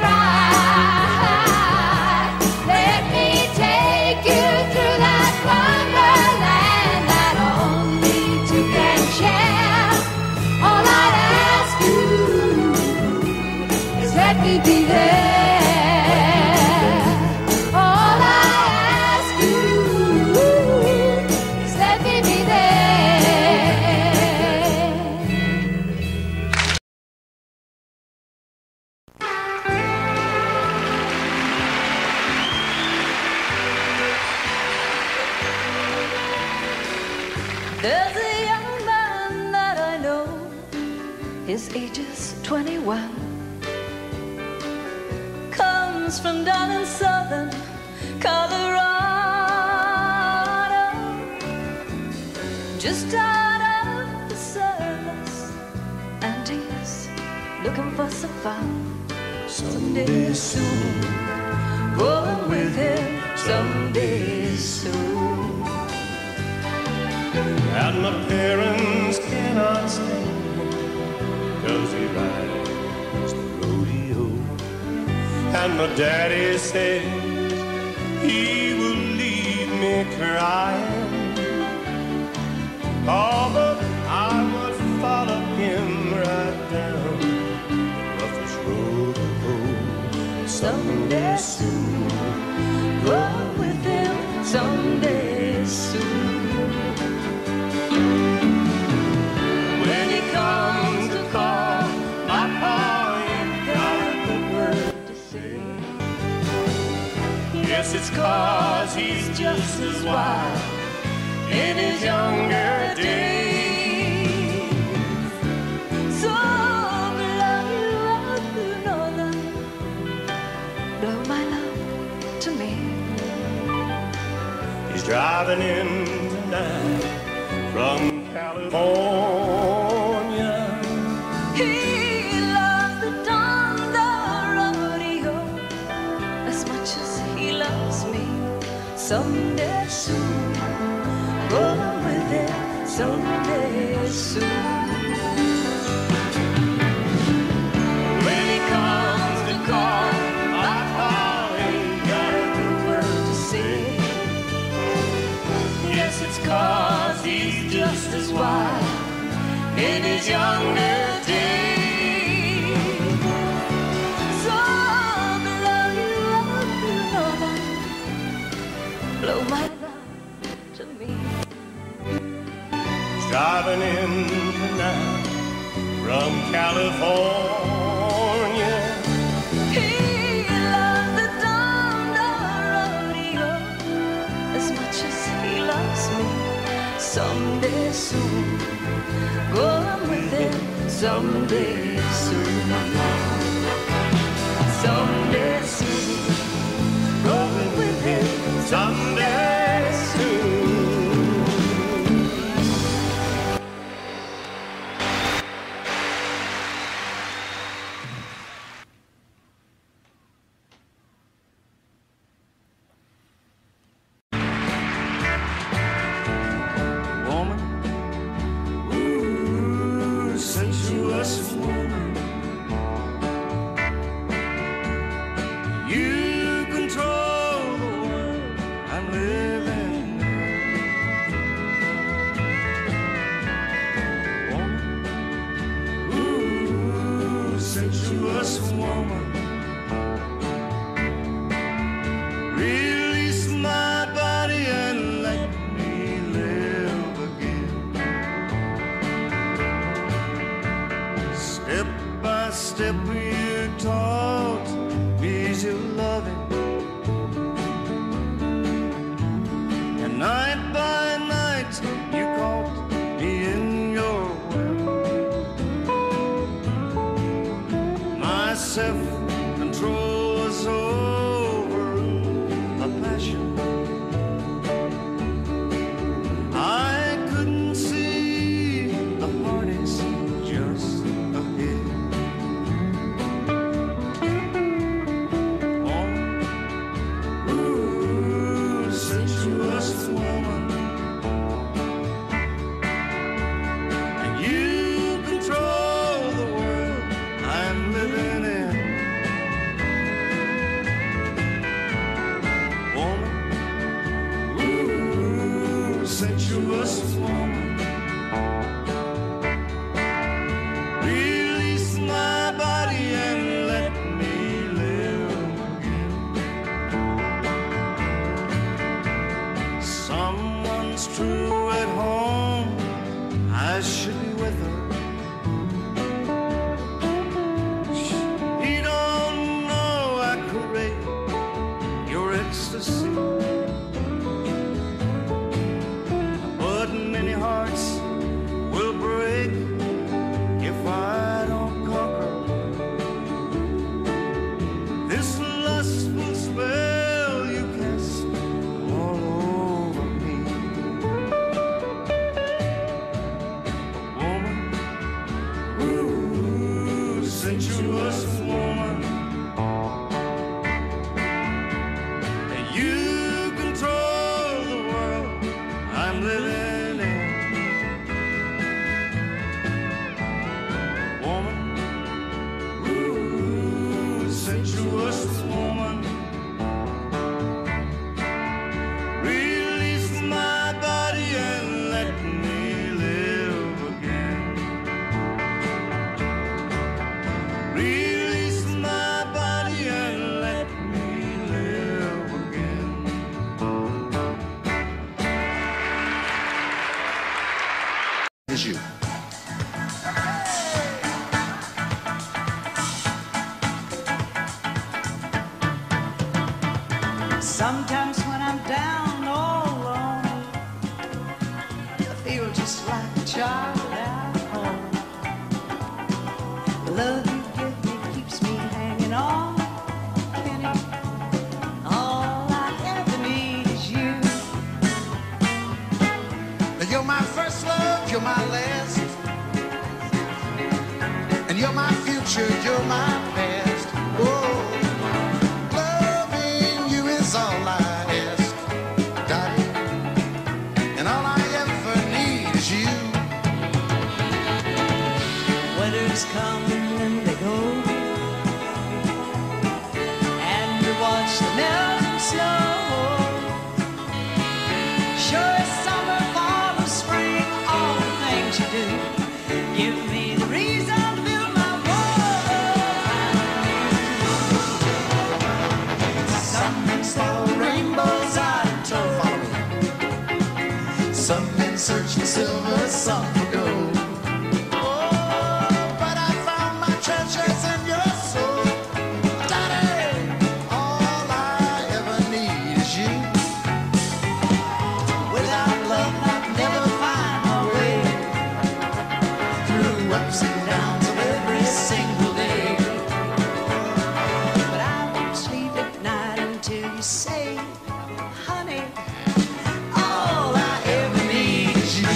right. Let me take you through that wonderland that only two can share. All I'd ask you is let me be there. All I ask you is let me be there.
There's a young man that I know, his age is 21. Comes from down in southern Colorado, just out of the service, and he's looking for some fun. Someday soon, going with him someday soon.
And my parents cannot stand him 'cause he rides the rodeo. And my daddy says he will leave me crying. Oh, but I would follow him right down the roughest road to home.
Someday soon, go with him someday soon.
When he comes to call, my pa ain't got the word to say. Yes, it's 'cause he's just as wild in his younger days.
So blow you up, you know that. Blow my love to me.
He's driving in tonight from California.
He loves the Donda Rodeo as much as he loves me. Someday soon, going with him someday soon.
When he comes to call, my pa ain't got the word to say. Yes, it's 'cause he's just as wild in his younger days.
So blow you up, you know that. Blow my love to me.
He's driving in tonight from California.
He loves the Donda Rodeo as much as he loves me. Someday soon, going with him someday soon. Someday soon, going with him
Someday soon.
Woman, ooh, sensuous woman, you control the world I'm living in. Woman, ooh, sensuous woman, release my body and let me live again. Step by step you taught me to love it, and night by night you caught me in your web. self-control was over a passion. I couldn't see the heartaches just ahead. Oh, ooh, sensuous woman, and you control the world I'm living in. Woman, ooh, sensuous woman, release my body and let me live again. Someone's true at home, I should be with her. He don't know I create your ecstasy, but many hearts will break if I don't conquer this lustful spell you cast all over me. Woman, ooh, sensuous woman, and you control the world I'm living in. Woman, ooh, sensuous woman, release my body and let me live again. Release my body and let me live again.
Is you.
Sometimes when I'm down all alone, I feel just like a child at home. The love you give me keeps me hanging on, Kenny. All I ever need is you.
You're my first love, you're my last, and you're my future, you're my past. Oh, loving you is all I ask, darling, and all I ever need is you.
Winters come and they go, and you watch the melting snow. Sure as summer, fall, or spring, all the things you do give me the reason to build my world.
Some men sell rainbows out in tow, follow me. Some men search for silver, some for gold. Oh, but I found my treasures in your soul, darling. All I ever need is you.
Without love, I'd never find my way
Through ups and downs of every single day.
But I won't sleep at night until you say, honey, all I ever need is you.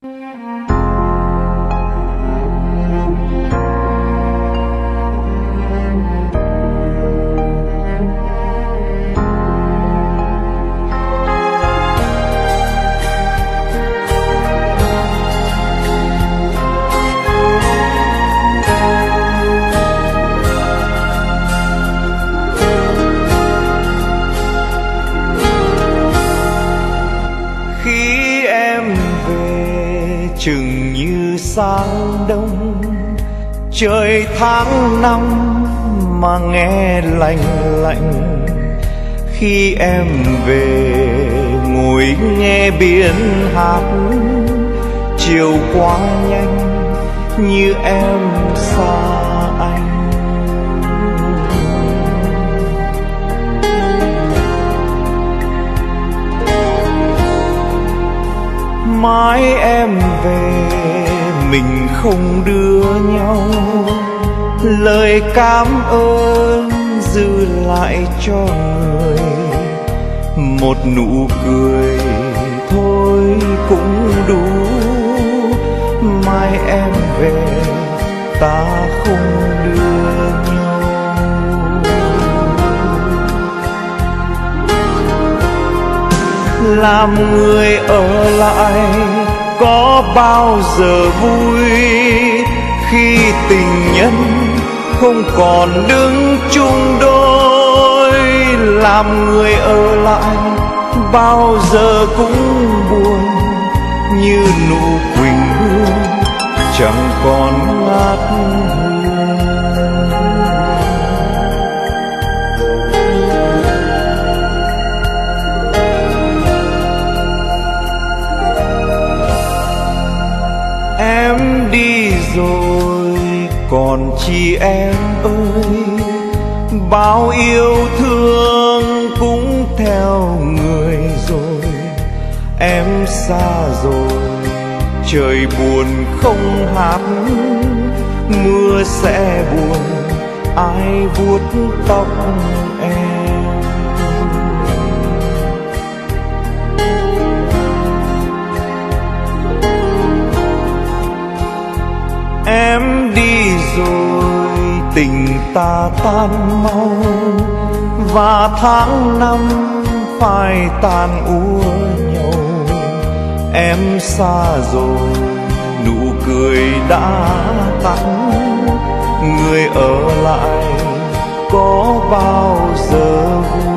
Chừng như sáng đông trời tháng năm mà nghe lạnh lạnh. Khi em về ngồi nghe biển hát, chiều qua nhanh như em xa anh. Mãi em về mình không đưa nhau, lời cảm ơn dư lại cho người. Một nụ cười thôi cũng đủ, mai em về ta không đưa nhau. Làm người ở lại có bao giờ vui, khi tình nhân không còn đứng chung đôi. Làm người ở lại bao giờ cũng buồn, như nụ quỳnh hương chẳng còn ngát hương. Em đi rồi còn chi em ơi, bao yêu thương cũng theo người rồi. Em xa rồi trời buồn không hát, mưa sẽ buồn ai vuốt tóc em. Em đi rồi tình ta tan mau, và tháng năm phải tàn úa nhau. Em xa rồi nụ cười đã tắt, người ở lại có bao giờ vui.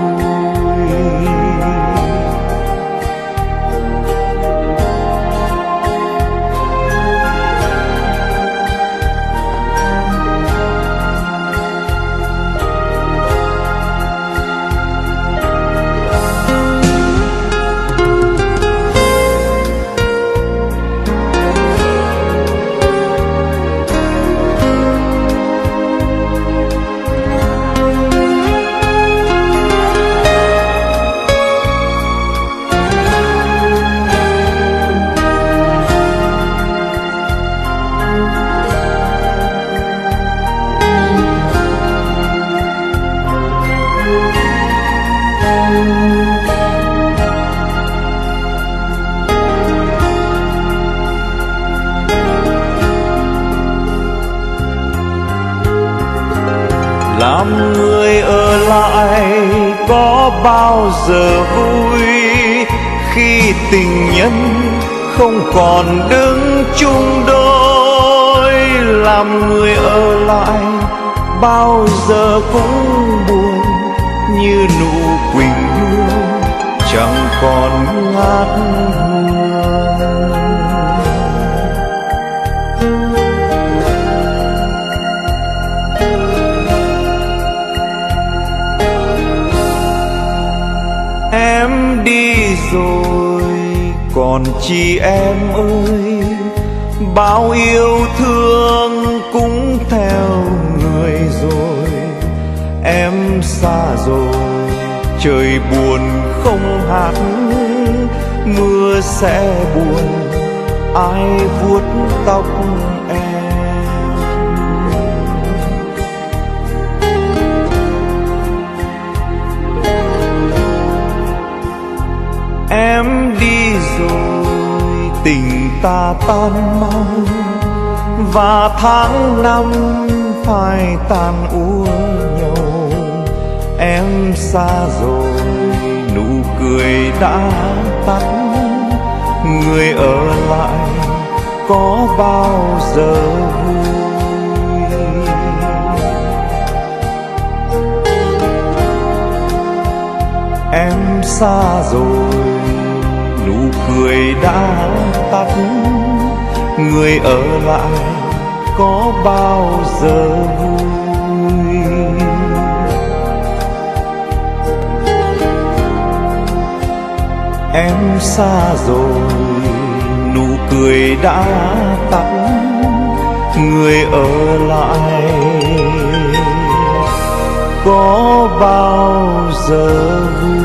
Làm người ở lại có bao giờ vui, khi tình nhân không còn đứng chung đôi. Làm người ở lại bao giờ cũng buồn, như nụ quỳnh hương chẳng còn ngát hương. Em đi rồi còn chi em ơi, bao yêu thương cũng theo người rồi. Em xa rồi trời buồn không hát, mưa sẽ buồn ai vuốt tóc em. Em đi rồi tình ta tan mau và tháng năm phai tàn úa nhau. Em xa rồi nụ cười đã tắt, người ở lại có bao giờ vui. Em xa rồi nụ cười đã tắt, người ở lại có bao giờ vui. Em xa rồi nụ cười đã tắt, người ở lại có bao giờ vui.